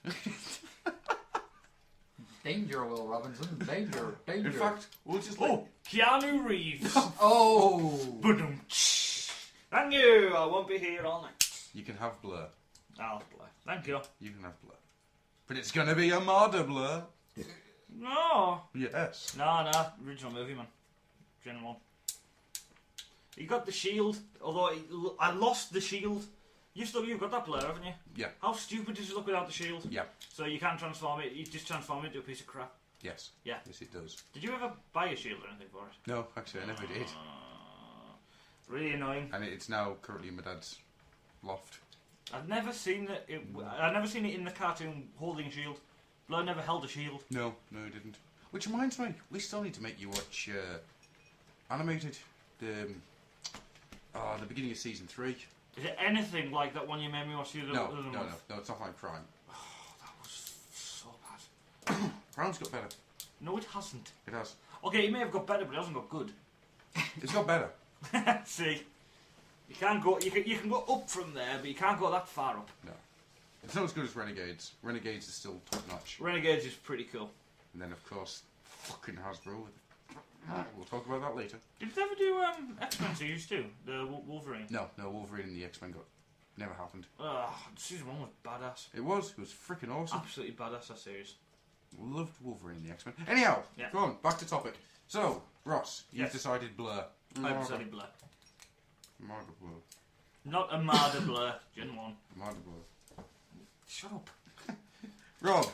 Danger, Will Robinson. Danger, danger. In fact, we'll just let Oh, Keanu Reeves. Oh! Ba-dum. Thank you. I won't be here all night. you can have Blur. I'll play. Thank you. You can have Blur. But it's gonna be Armada Blur. No. Yes. No, no. Original movie, man. Gen one. You got the shield, although it, I lost the shield. You still, you've got that Blur, haven't you? Yeah. How stupid does it look without the shield? Yeah. So you can't transform it, you just transform it into a piece of crap. Yes. Yeah. Yes, it does. Did you ever buy a shield or anything for it? No, actually, I never did. Uh, Really annoying. and it's now currently in my dad's loft. I've never seen it. it I've never seen it in the cartoon holding a shield. Blur never held a shield. No, no, he didn't. Which reminds me, we still need to make you watch uh, animated. The um, uh, the beginning of season three. Is it anything like that one you made me watch the other, No, other no, no, month? no, it's not like Prime. Oh, that was so bad. Prime's got better. No, it hasn't. It has. Okay, it may have got better, but it hasn't got good. It's got better. See, you can't go. You can you can go up from there, but you can't go that far up. No. It's not as good as Renegades. Renegades is still top notch. Renegades is pretty cool. And then, of course, fucking Hasbro. We'll talk about that later. Did they ever do um, X-Men series too? The Wol- Wolverine. No, no, Wolverine and the X-Men got. Never happened. Oh, season one was badass. It was. It was freaking awesome. Absolutely badass, that series. Loved Wolverine and the X-Men. Anyhow, Yeah. go on, back to topic. So, Ross, you've Yes. decided Blur. I've decided Blur. Marder Blur. Not Armada Blur, Gen one. Marder Blur. Shut up. Rob,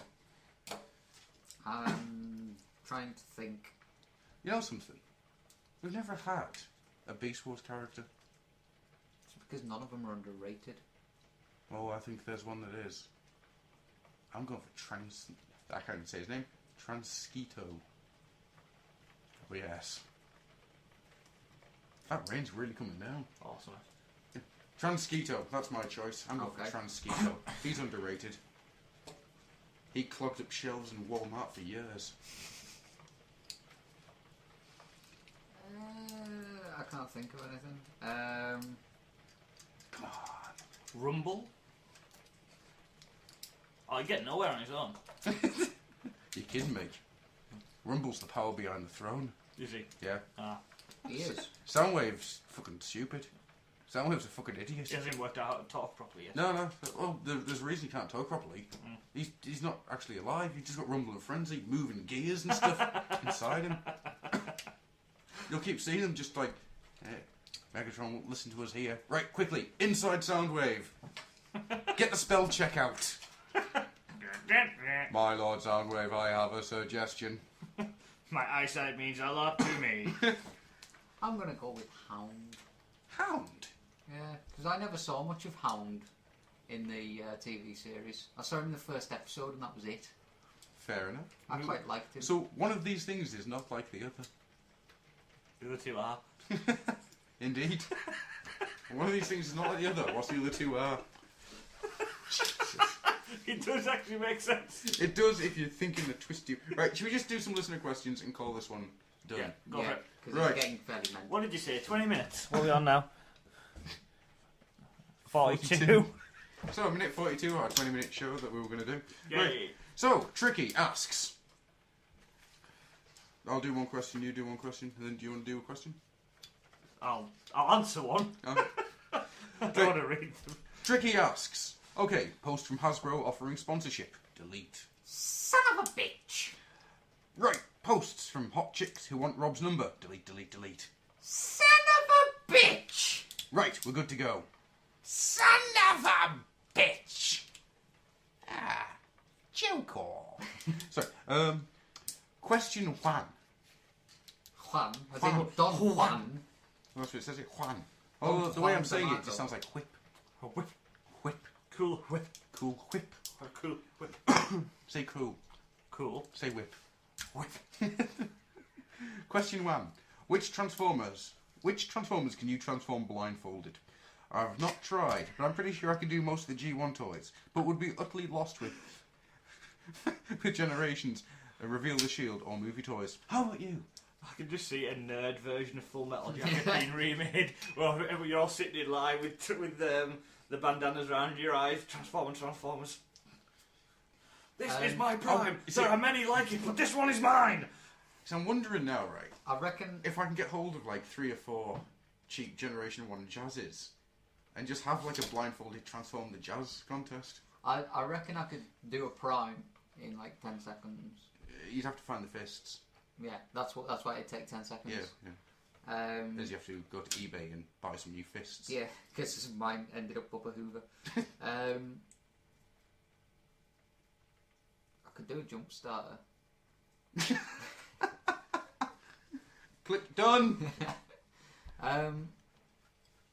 I'm trying to think. you know something? We've never had a Beast Wars character. It's because none of them are underrated. Oh, I think there's one that is. I'm going for Trans... I can't even say his name. Transquito. Oh, yes. That rain's really coming down. Awesome. Transquito, that's my choice. I'm going Okay. for Transquito. He's underrated. He clogged up shelves in Walmart for years. Uh, I can't think of anything. Um, Come on. Rumble? Oh, you get nowhere on his own. You're kidding me. Rumble's the power behind the throne. Is he? Yeah. Ah. he is. Soundwave's fucking stupid. Soundwave's a fucking idiot. He hasn't worked out how to talk properly yet. No, no. Well, there, there's a reason he can't talk properly. Mm. He's he's not actually alive. He's just got Rumble and Frenzy moving gears and stuff inside him. You'll keep seeing him just like, hey, Megatron won't listen to us here. Right, quickly, inside Soundwave. Get the spell check out. My Lord Soundwave, I have a suggestion. My eyesight means a lot to me. I'm gonna go with Hound. Hound? Yeah, because I never saw much of Hound in the uh, T V series. I saw him in the first episode, and that was it. Fair enough. I quite liked him. So, one of these things is not like the other. The other two are. Indeed. One of these things is not like the other. What's the other two are? It does actually make sense. It does if you're thinking the twisty. Right, should we just do some listener questions and call this one done? Yeah, go yeah, for it. because Right. it's getting fairly mental. What did you say? twenty minutes? What are we on now? forty-two. So, a minute forty-two, our twenty minute show that we were going to do. Yeah, Right. yeah, yeah. So, Tricky asks. I'll do one question, you do one question, and then do you want to do a question? I'll, I'll answer one. Oh. I don't want to read them. Tricky asks. Okay, post from Hasbro offering sponsorship. Delete. Son of a bitch! Right, posts from hot chicks who want Rob's number. Delete, delete, delete. Son of a bitch! Right, we're good to go. Son of a bitch! Ah, Joker. Sorry, um, question one. Juan, as Juan. in Don Juan. That's what it says it, Juan. Oh, Don the way Juan I'm saying it Tomato. just sounds like whip. A whip. Whip. Cool whip. Cool whip. A cool whip. Say cool. Cool. Say whip. Whip. Question one. Which Transformers, which Transformers can you transform blindfolded? I've not tried, but I'm pretty sure I can do most of the G one toys, but would be utterly lost with with Generations, uh, Reveal the Shield, or movie toys. How about you? I can just see a nerd version of Full Metal Jacket being remade, where you're all sitting in line with with um, the bandanas around your eyes, Transformers, Transformers. This Um, is my prime. oh, is there it- are many like it, but this one is mine. So I'm wondering now, right, I reckon. if I can get hold of like three or four cheap Generation one Jazzes, and just have like a blindfolded transform the Jazz contest. I, I reckon I could do a prime in like ten seconds. You'd have to find the fists. Yeah, that's what. That's why it'd take ten seconds. Yeah, yeah. Um, Because you have to go to eBay and buy some new fists. yeah, because mine ended up up a Hoover. um, I could do a jump starter. Click done. Um,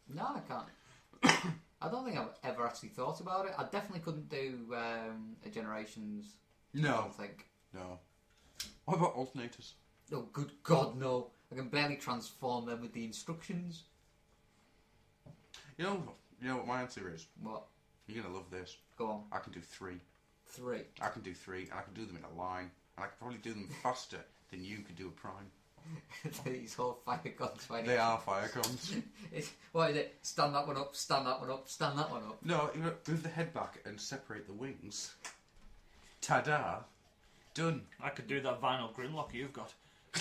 No, I can't. I don't think I've ever actually thought about it. I definitely couldn't do um, a Generations. I No, don't think. no. What about alternators? Oh, good God, no! I can barely transform them with the instructions. You know, you know what my answer is? What? You're gonna love this. Go on. I can do three. Three. I can do three, and I can do them in a line, and I can probably do them faster than you could do a prime. These whole fire guns. They are fire cons. It's, what is it? Stand that one up, stand that one up, stand that one up. No, you know, move the head back and separate the wings. Ta-da! Done. I could do that vinyl Grimlock you've got.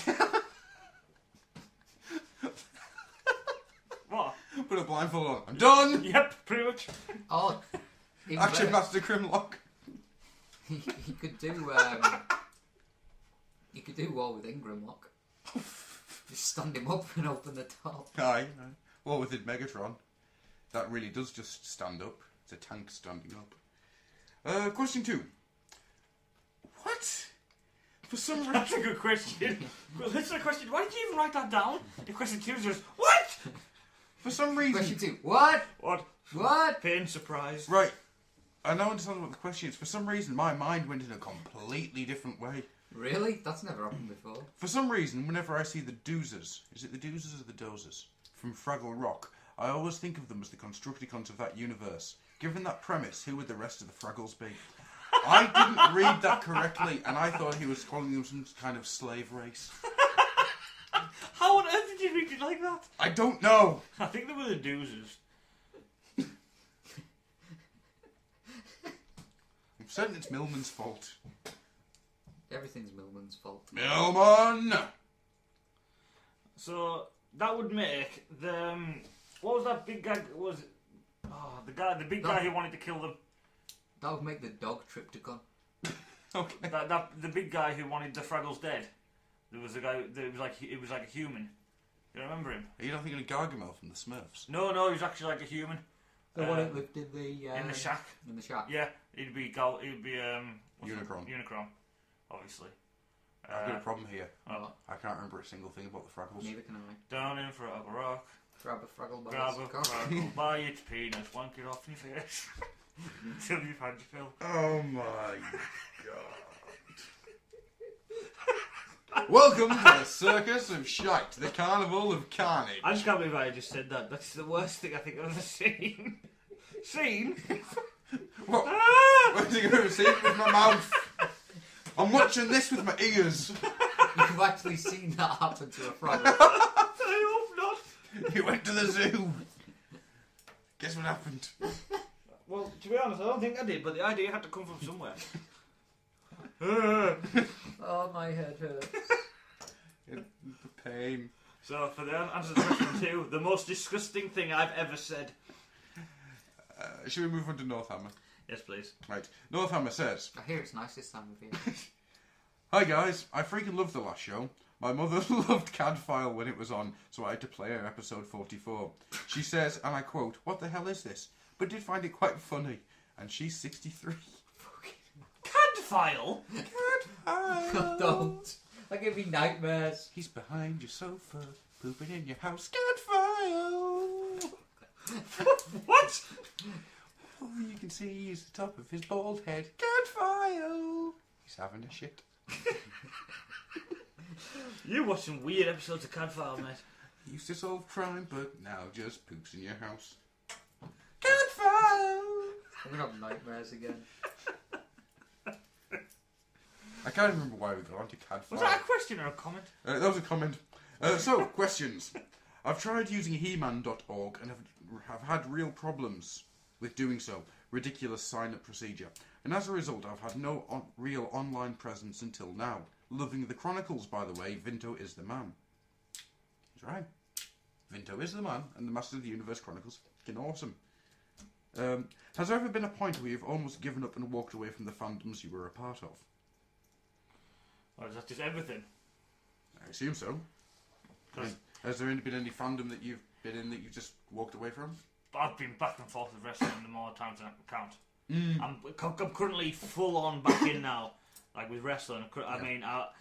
What? Put a blindfold on. I'm done! Yep, pretty much. Oh, even Action better. Master Grimlock. you could do um, you could do War Within Grimlock. Just stand him up and open the top. Aye. aye. Well, with Megatron, that really does just stand up. It's a tank standing up. Uh, question two. What? For some reason... That's a good question. Well, that's a question. Why did you even write that down? If question two is just, what? For some reason... Question two. What? What? What? Pain, surprise. Right. I now understand what the question is. For some reason, my mind went in a completely different way. Really? That's never happened before. For some reason, whenever I see the Doozers, is it the Doozers or the Dozers, from Fraggle Rock, I always think of them as the Constructicons of that universe. Given that premise, who would the rest of the Fraggles be? I didn't read that correctly, and I thought he was calling them some kind of slave race. How on earth did you read it like that? I don't know. I think they were the Doozers. I'm certain it's Millman's fault. Everything's Millman's fault. Millman! So that would make the um, what was that big guy? Was it? Oh, the guy, the big guy who wanted to kill them. That would make the dog Tripticon. Okay. That, that the big guy who wanted the Fraggles dead. There was a guy. It was like it was like a human. You remember him? Are you not thinking of Gargamel from the Smurfs? No, no, he was actually like a human. The Uh, one that lived in the uh, in the shack. In the shack. Yeah, he'd be Gal. He'd be um. what's it? Unicron. Unicron, obviously. I've got Uh, a problem here. Oh, I can't remember a single thing about the Fraggles. neither can I. down in Fraggle Rock, Grab a Fraggle by grab his a cock. Fraggle by its penis, wank it off in your face until you've had your fill. Oh my god. Welcome to the Circus of Shite, the Carnival of Carnage. I just can't believe I just said that. That's the worst thing I think I've ever seen. Seen? What? Ah! What are you going to see it with my mouth? I'm watching this with my ears. You've actually seen that happen to a Fraggle. I hope not. You went to the zoo. Guess what happened? Well, to be honest, I don't think I did, but the idea had to come from somewhere. Oh, my head hurts. The pain. So, for the answer to question two, the most disgusting thing I've ever said. Uh, should we move on to Northammer? Yes, please. Right. Northammer says, I hear it's nice this time of year. hi guys, I freaking loved the last show. My mother loved Cadfile when it was on, so I had to play her episode forty-four. She says, and I quote, what the hell is this? But did find it quite funny. And she's sixty-three. Cadfile? Cadfile! Don't. That gave me nightmares. He's behind your sofa, pooping in your house. Cadfile! What? All you can see is the top of his bald head. Cadfile! He's having a shit. You watch some weird episodes of Cadfile, mate. He used to solve crime, but now just poops in your house. Cadfile! I'm gonna have nightmares again. I can't remember why we got onto Cadfile. Was that a question or a comment? Uh, that was a comment. Uh, so, questions. I've tried using he man dot org and have, have had real problems with doing so. Ridiculous sign-up procedure. And as a result, I've had no on- real online presence until now. Loving the Chronicles, by the way. Vinto is the man. He's right. Vinto is the man, and the Master of the Universe Chronicles fucking awesome. Um, has there ever been a point where you've almost given up and walked away from the fandoms you were a part of? Or is that just everything? I assume so. 'Cause Has, has there been any fandom that you've been in that you just walked away from? I've been back and forth with wrestling the more times than I can count. Mm. I'm, I'm currently full on back in now, like with wrestling. I Yeah. mean, I,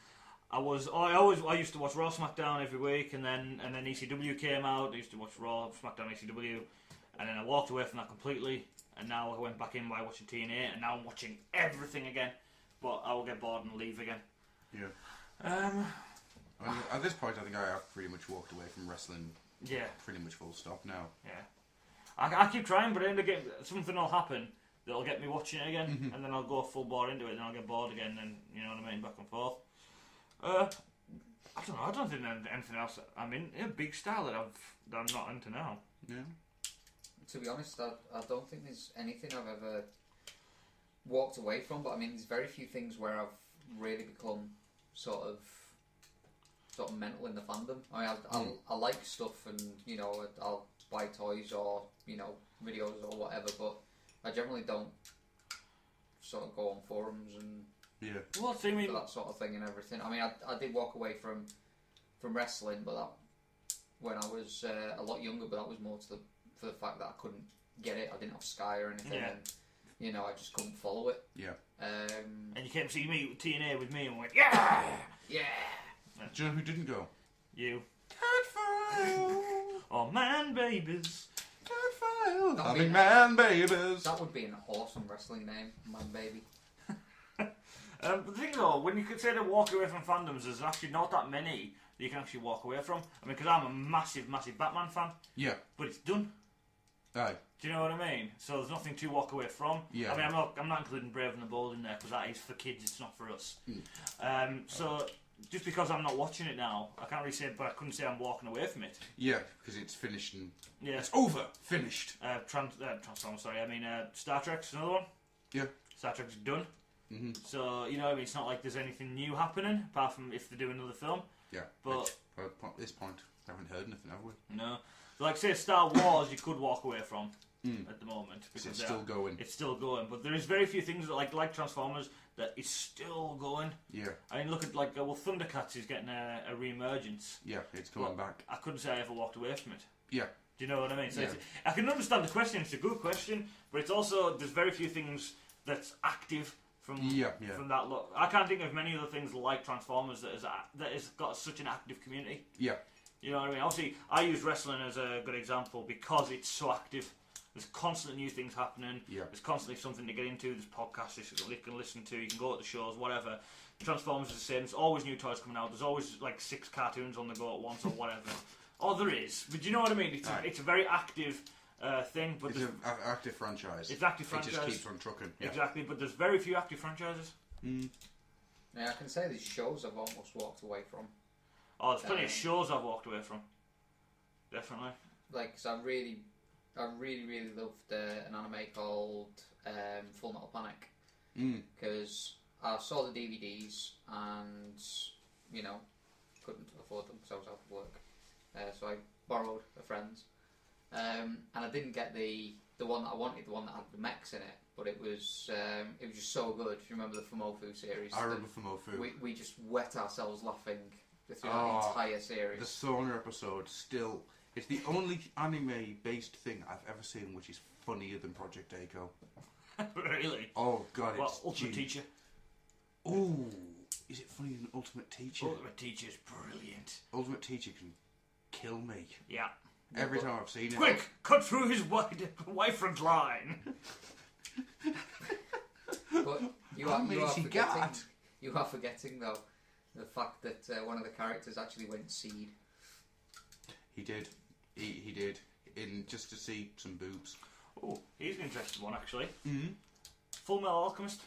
I was I always I used to watch Raw SmackDown every week, and then and then E C W came out. I used to watch Raw SmackDown E C W, and then I walked away from that completely. And now I went back in by watching T N A, and now I'm watching everything again. But I will get bored and leave again. Yeah. Um. I mean, at this point, I think I have pretty much walked away from wrestling. Yeah. Pretty much full stop now. Yeah. I, I keep trying, but I end up getting something will happen that'll get me watching it again, Mm-hmm. and then I'll go full bore into it, and I'll get bored again, and you know what I mean, back and forth. Uh, I don't know. I don't think there's anything else. I'm in a big style that I've that I'm not into now. Yeah. To be honest, I, I don't think there's anything I've ever walked away from. But I mean, there's very few things where I've really become sort of sort of mental in the fandom. I mean, I, Mm. I, I like stuff, and you know, I'll buy toys or you know videos or whatever. But I generally don't sort of go on forums and Yeah. Well, see me. that sort of thing and everything. I mean, I, I did walk away from from wrestling, but that when I was uh, a lot younger. But that was more to the for the fact that I couldn't get it. I didn't have Sky or anything, Yeah. and you know, I just couldn't follow it. Yeah. Um, And you came to see me with T N A with me and went, yeah! yeah. Do you know who didn't go? You. Cat File! Oh, man, babies. Cat File! That'd Coming be- man, babies! That would be an awesome wrestling name, Man Baby. Um, but the thing though, when you consider walk away from fandoms, there's actually not that many that you can actually walk away from. I mean, because I'm a massive, massive Batman fan, Yeah. but it's done. Aye. Do you know what I mean? So there's nothing to walk away from. Yeah. I mean, I'm not, I'm not including Brave and the Bold in there because that is for kids. It's not for us. Mm. Um, so just because I'm not watching it now, I can't really say, but I couldn't say I'm walking away from it. Yeah, because it's finished and... Yeah. It's over! Finished! Uh, trans, uh, Transformers, sorry. I mean, uh, Star Trek's another one. Yeah. Star Trek's done. Mm-hmm. So, you know what I mean? It's not like there's anything new happening, apart from if they do another film. Yeah. But- Which, well, at this point, I haven't heard anything, have we? No. So like, say, Star Wars, you could walk away from Mm. at the moment. Because it's they still are- going. it's still going. But there is very few things, that, like like Transformers, that is still going. Yeah. I mean, look at, like, uh, well, Thundercats is getting a, a re-emergence. Yeah, it's coming Well, back. I couldn't say I ever walked away from it. Yeah. Do you know what I mean? So Yeah. it's, I can understand the question. It's a good question, but it's also there's very few things that's active from Yeah, yeah. from that look. I can't think of many other things like Transformers that is a- that has got such an active community. Yeah. You know what I mean? Obviously, I use wrestling as a good example because it's so active. There's constantly new things happening. Yeah. There's constantly something to get into. There's podcasts you can listen to. You can go to the shows, whatever. Transformers is the same. There's always new toys coming out. There's always like six cartoons on the go at once or whatever. Oh, there is. But do you know what I mean? It's, Aye. a, it's a very active uh, thing. But It's there's an a- active franchise. it's active It franchise. just keeps on trucking. Yeah. Exactly. But there's very few active franchises. Mm. Yeah, I can say these shows I've almost walked away from. Oh, there's plenty of Um, shows I've walked away from. Definitely. Like, 'cause I really, I really, really loved uh, an anime called um, Full Metal Panic. Mm. Because I saw the D V Ds and, you know, couldn't afford them because I was out of work. Uh, so I borrowed a friend's. Um, and I didn't get the the one that I wanted, the one that had the mechs in it. But it was um, it was just so good. If you remember the Fumofu series, I remember Fumofu. we we just wet ourselves laughing through Oh, the entire The series. Sauna episode still... It's the only anime-based thing I've ever seen which is funnier than Project Eiko. Really? Oh, God, Well, it's... Ultimate gee- Teacher. Ooh, is it funnier than Ultimate Teacher? Ultimate Teacher's brilliant. Ultimate Teacher can kill me. Yeah. Every but- time I've seen it. Quick, cut through his wide, wide front line. But you How are, many you are has he forgetting. got? You are forgetting though the fact that uh, one of the characters actually went seed. He did. He, he did. In just to see some boobs. Oh, he's an interesting one actually. Mm-hmm. Full Metal Alchemist.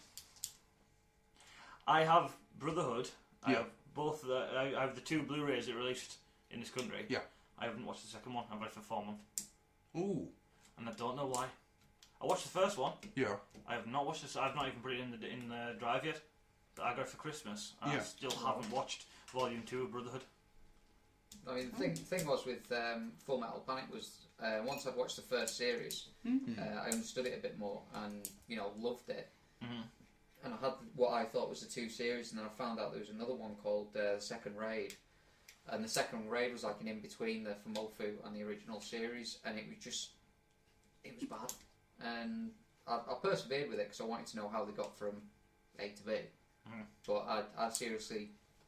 I have Brotherhood. I Yeah. have both. The, I I have the two Blu-rays that released in this country. Yeah. I haven't watched the second one. I've read it for four months, Ooh. and I don't know why. I watched the first one. Yeah. I have not watched this. I've not even put it in the in the drive yet. I got it for Christmas. And I Yeah. still haven't watched Volume Two of Brotherhood. I mean, the thing, thing was with um, Full Metal Panic was uh, once I'd watched the first series, Mm-hmm. uh, I understood it a bit more and you know loved it. Mm-hmm. And I had what I thought was the two series, and then I found out there was another one called uh, The Second Raid. And the Second Raid was like an in between the Fumofu and the original series, and it was just, it was bad. And I, I persevered with it because I wanted to know how they got from A to B. Mhm. But I, I seriously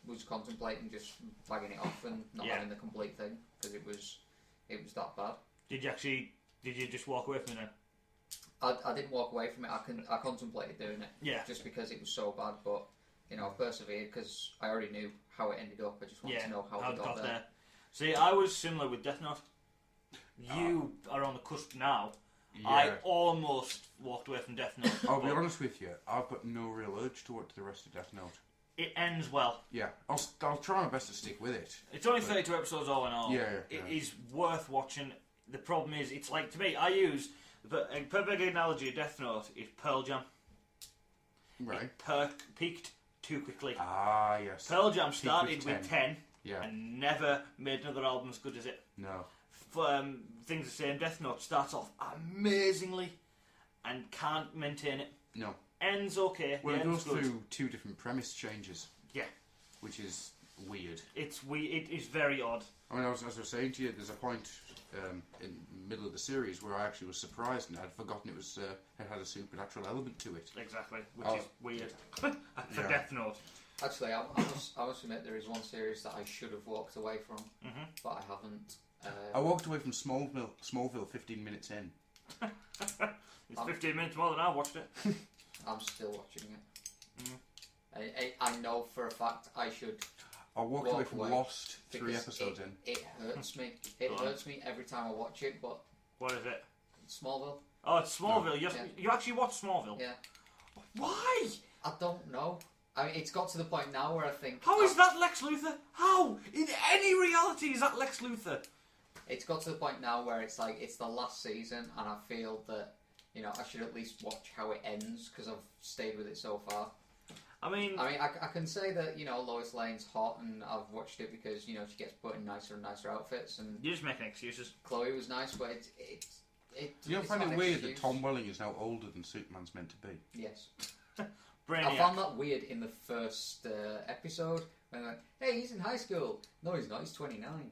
was contemplating just bagging it off and not Yeah. having the complete thing because it was it was that bad. Did you actually? Did you just walk away from it then? I, I didn't walk away from it. I can I contemplated doing it Yeah. just because it was so bad, but you know I persevered because I already knew how it ended up. I just wanted Yeah. to know how, How it it got, got there. there. See, I was similar with Death Note. You are on the cusp now. Yeah. I almost walked away from Death Note. I'll be but honest with you. I've got no real urge to watch the rest of Death Note. It ends well. Yeah, I'll I'll try my best to stick with it. It's only thirty-two episodes all in all. Yeah, yeah, It yeah. is worth watching. The problem is, it's like, to me, I use, the a perfect analogy of Death Note is Pearl Jam. Right. It per- peaked too quickly. Ah, yes. Pearl Jam Peaked started with with ten Yeah. and never made another album as good as it. No. F- Um, things the same. Death Note starts off amazingly and can't maintain it. No. Ends okay. Well, the it end's goes good. through two different premise changes. Yeah. Which is weird. It's we. It is very odd. I mean, I was, as I was saying to you, there's a point um, in the middle of the series where I actually was surprised and I'd forgotten it was uh, it had a supernatural element to it. Exactly, which Oh. is weird for Yeah. Death Note. Actually, I, I must I must admit there is one series that I should have walked away from, Mhm. but I haven't. I Uh, walked away from Smallville, Smallville fifteen minutes in. It's fifteen minutes more than I watched it. I'm still watching it. Mhm. I, I I know for a fact I should. I walked Walk away from away, Lost three because episodes it, in. It hurts me. It Go on. hurts me every time I watch it. But What is it? Smallville, Oh, it's Smallville. You, Yeah. you actually watched Smallville? yeah. Why? I don't know. I mean, it's got to the point now where I think. How is I've- that Lex Luthor? How? In any reality is that Lex Luthor? It's got to the point now where it's like it's the last season, and I feel that you know I should at least watch how it ends because I've stayed with it so far. I mean, I mean, I, I can say that you know Lois Lane's hot, and I've watched it because you know she gets put in nicer and nicer outfits, and you're just making excuses. Chloe was nice, but it's it it. You don't it's find not it an weird that excuse. Tom Welling is now older than Superman's meant to be? Yes, Brainiac. I found that weird in the first uh, episode when I went, "Hey, he's in high school." No, he's not. He's twenty-nine.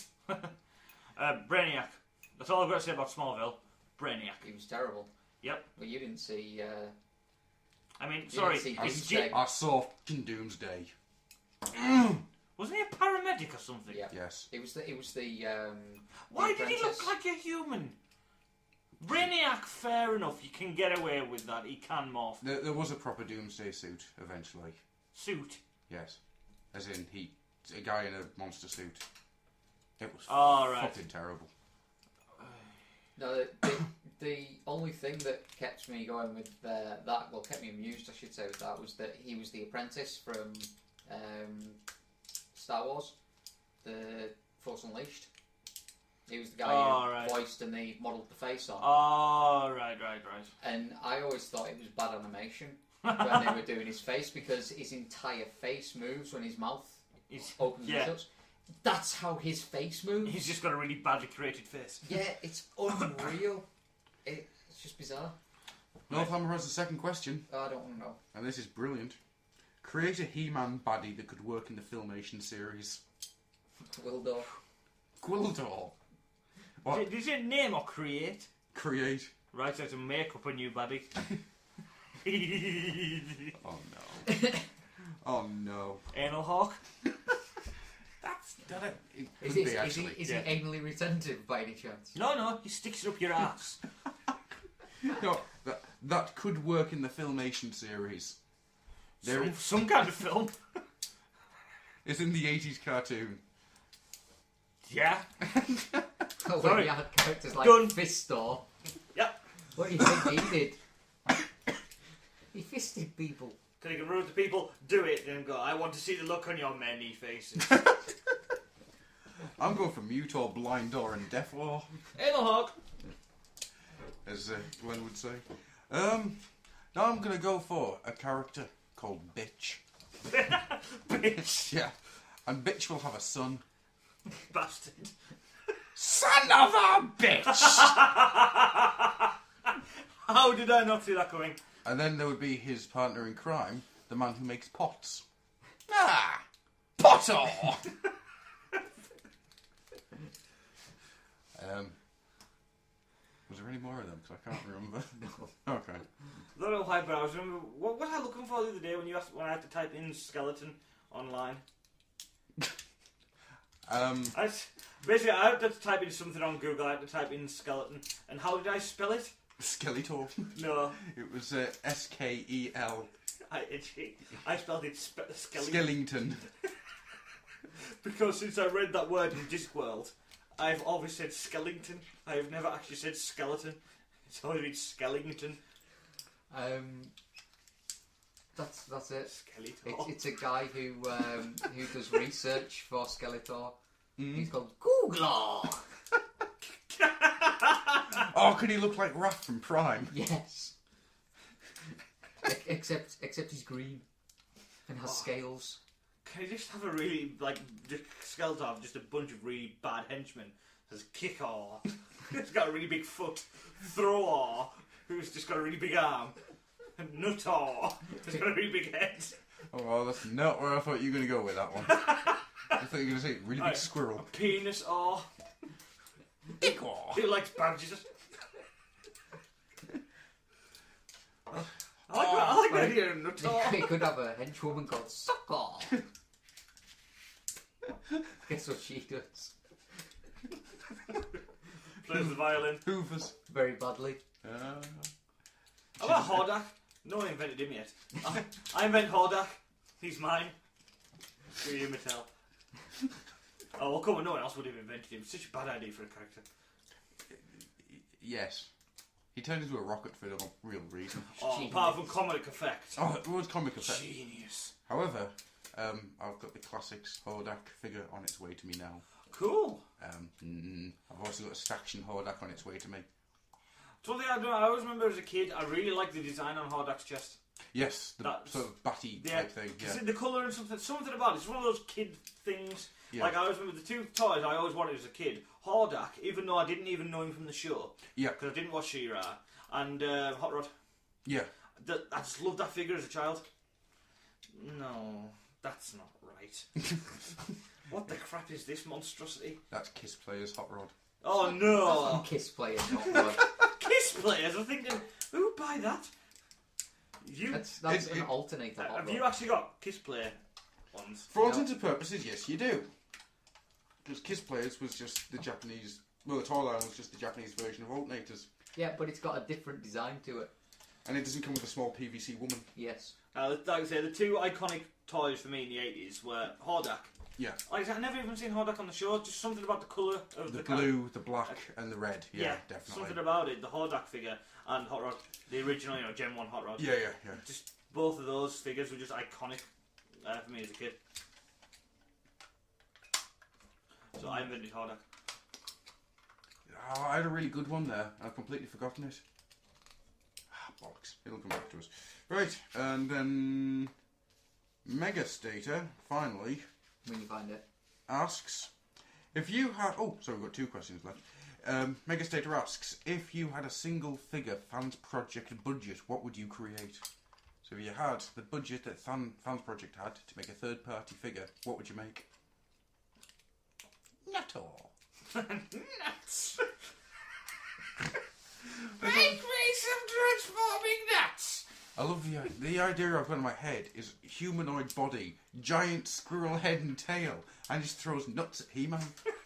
uh, Brainiac. That's all I've got to say about Smallville. Brainiac. He was terrible. Yep. But you didn't see. Uh, I mean, You sorry. didn't see It's Doomsday. J- I saw fucking Doomsday. wasn't he a paramedic or something? yeah, Yes. it was the it was the. Um, Why the did he apprentice. look like a human? Brainiac, fair enough. You can get away with that. He can morph. There, there was a proper Doomsday suit eventually. Suit. Yes. As in, he, a guy in a monster suit. It was All right. fucking terrible. No, the, the, the only thing that kept me going with uh, that, well, kept me amused, I should say, with that was that he was the apprentice from um, Star Wars, the Force Unleashed. He was the guy Oh, who right. voiced and they modelled the face on. Oh, right, right, right. And I always thought it was bad animation when they were doing his face because his entire face moves when his mouth He's, opens yeah. and shuts. That's how his face moves. He's just got a really badly created face. Yeah, it's unreal. it, it's just bizarre. Northammer has the second question, Oh, I don't want to know. and this is brilliant. Create a He-Man baddie that could work in the Filmation series. Wildor. Gwildor. What? Did, did you name or create? Create. Right, so to make up a new baddie. Oh no. Oh no. Anal Hawk. That's that. It could Is, be it, is, he, actually. is yeah. he anally retentive by any chance? No, no, he sticks it up your ass. No, that that could work in the Filmation series. There Some, it- some kind of film. It's in the eighties cartoon. Yeah. Oh, Sorry. when he had characters like Done. Fistor. Yep. What do you think he did? He fisted people. Because he can rule the people, do it, and go, I want to see the look on your many faces. I'm going for Mutor, Blindor, and Deathlaw, Anal Hawk. as uh, Glenn would say. Um, now I'm going to go for a character called Bitch. Bitch. Yeah, and Bitch will have a son. Bastard. Son of a bitch! How did I not see that coming? And then there would be his partner in crime, the man who makes pots. Ah! Potter! um, was there any more of them? Because I can't remember. No. Okay. The little highbrows. Remember what was I looking for the other day when you asked when I had to type in skeleton online? Um, I s- basically, I had to type in something on Google. I had to type in skeleton. And how did I spell it? Skeletor. No, It was uh, S K E L. I actually, I spelled it spe- skeleton. Skellington. Because since I read that word in Discworld, I've always said skeleton. I have never actually said skeleton. It's always been skellington. Um, that's that's it. Skeletor. It's, it's a guy who um, who does research for Skeletor. Mm. He's called Googler. Oh, could he look like Raph from Prime? Yes. E- except except he's green and has Oh. scales. Can you just have a really, like, just Skeletor have just a bunch of really bad henchmen? There's Kick-Aw, who's got a really big foot. Throw-Aw, who's just got a really big arm. And Nut-Aw, who's got a really big head. Oh, well, that's not where I thought you were going to go with that one. I thought you were going to say really big Right. squirrel. Penis-Aw, Big aw. who likes badges. I like that, I like the Right. idea of Nut-Aw. He could have a henchwoman called Sucker. Guess what she does? Plays the violin. Hoovers. Very badly. Uh, How about Hordak? No one invented him yet. I, I invent Hordak. He's mine. Screw you, Mattel. Oh, well, come on, no one else would have invented him. Such a bad idea for a character. yes. He turned into a rocket for no real reason. Oh, Genius. apart from comedic effect. Oh, it was comic effect. Genius. However, um, I've got the classics Hordak figure on its way to me now. Cool. Um, mm, I've also got a Staction Hordak on its way to me. So the, I, don't know, I always remember as a kid, I really liked the design on Hordak's chest. Yes, the That's- sort of batty Yeah, type thing. Yeah. The colour and something, something about it. It's one of those kid things. Yeah. Like I always remember the two toys I always wanted as a kid. Hordak, even though I didn't even know him from the show. Yeah. Because I didn't watch She-Ra. And uh, Hot Rod. Yeah. That, I just loved that figure as a child. No, that's not right. What the crap is this monstrosity? That's Kiss Players Hot Rod. Oh That's no! some Kiss players, not blood. Kiss players. I'm thinking, who would buy that? You That's, that's It- an it- alternator. uh, hot have rod. you actually got Kiss player ones? For all No. intents and purposes, yes, you do. Because Kiss Players was just the Japanese. Well, the toy line was just the Japanese version of alternators, Yeah, but it's got a different design to it. and it doesn't come with a small P V C woman. Yes. Uh, like I say, the two iconic toys for me in the eighties were Hordak. Yeah. Like I said, I've never even seen Hordak on the show. Just something about the colour of the, The car- blue, the black, and the red. Yeah, definitely. Something about it. The Hordak figure and Hot Rod, the original, you know, Gen One Hot Rod. Yeah, yeah, yeah. Just both of those figures were just iconic uh, for me as a kid. So I invented Hordak. Oh, I had a really good one there. I've completely forgotten it. Ah, bollocks. It'll come back to us. Right, and then Megastater, finally, When you find it. asks, if you had... Oh, sorry, we've got two questions left. Um, Megastater asks, if you had a single figure fans project budget, what would you create? So if you had the budget that fan, fans project had to make a third party figure, what would you make? Not all. Nuts! Make me some transforming nuts! I love the the idea I've got in my head is humanoid body, giant squirrel head and tail, and just throws nuts at He-Man.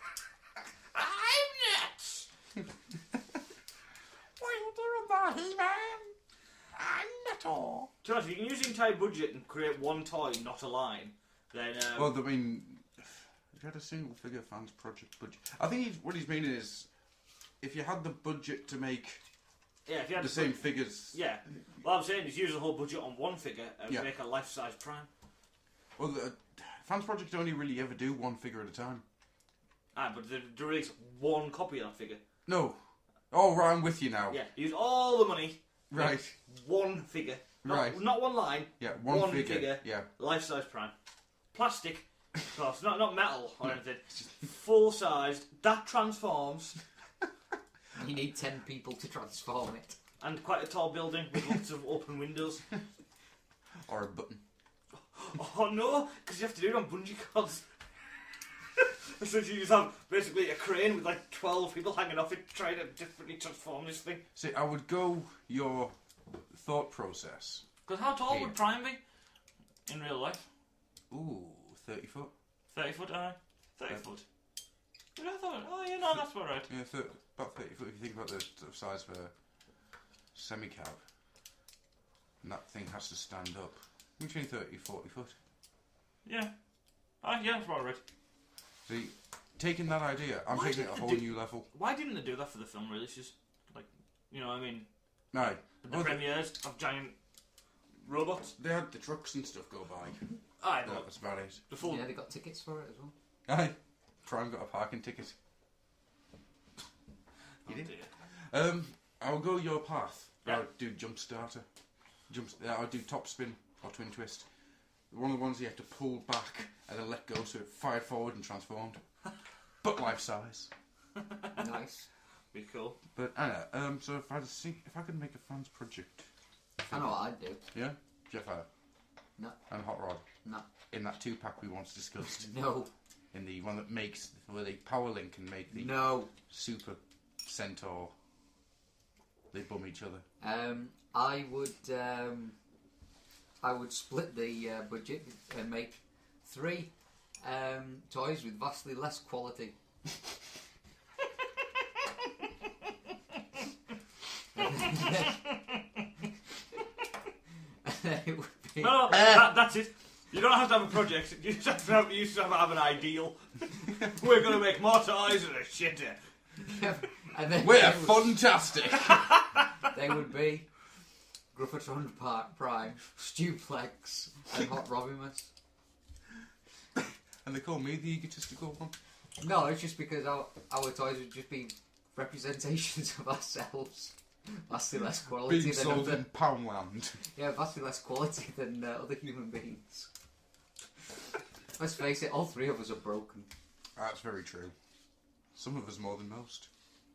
I'm nuts! What are you doing there, He-Man? I'm not all. To be honest, if you can use the entire budget and create one toy, not a line, then um, Well, I mean, if you had a single figure fans project budget, I think he's, what he's meaning is, if you had the budget to make yeah, if you had the to same put- figures, Yeah, what I'm saying is use the whole budget on one figure and Yeah. make a life-size Prime. well, the fans project only really ever do one figure at a time. Ah, but they they release one copy of that figure. No. Oh, right, I'm with you now. Yeah, use all the money. make Right. One figure. Not, Right. Not one line. Yeah, one, One figure. figure. Yeah. Life-size Prime. Plastic. Of course, not not metal or anything. Full-sized. That transforms. You need ten people to transform it. And quite a tall building with lots of open windows. Or a button. Oh no, because you have to do it on bungee cords. So you just have basically a crane with like twelve people hanging off it trying to differently transform this thing. See, I would go your thought process. Because how tall Here. would Prime be in real life? Ooh, thirty foot. thirty foot, aye. thirty Uh, foot. But I thought, oh yeah, no, that's about right. Yeah, th- about thirty foot. If you think about the sort of size of a semi-cab, and that thing has to stand up. Between thirty and forty foot. Yeah. Ah, yeah, that's about right. See, taking that idea, I'm Why taking it didn't a they whole do- new level. Why didn't they do that for the film releases? Like, you know what I mean? No, The well, they, premieres of giant robots. they had the trucks and stuff go by. I That know. was about it. The full. Yeah, they got tickets for it as well. Aye. Prime got a parking ticket. Oh, You did? dear. Um, I'll go your path. Yeah. I'll do jump starter. Jump. Uh, I'll do top spin or twin twist. One of the ones you have to pull back and then let go, so it fired forward and transformed, but life size. Nice. Be cool. But Anna, um, so if I had to see, if I could make a fans project, I know what I'd do. yeah, Jeff Hire No. and Hot Rod No. in that two pack we once discussed, No. in the one that makes where they power link and make the No. super centaur. They bum each other. Um, I would. Um, I would split the uh, budget and make three um, toys with vastly less quality. It would be. No, that, that's it. You don't have to have a project. You just have to have, you just have, to have an ideal. We're going to make more toys and a shitter. And then We're they would, fantastic. they would be Gruffotron Park Prime, Stuplex, and Hot Robimus. And they call me the egotistical one. No, it's just because our, our toys would just be representations of ourselves. Vastly less quality Being than sold other, in Poundland. yeah, vastly less quality than uh, other human beings. Let's face it, all three of us are broken. That's very true. Some of us more than most.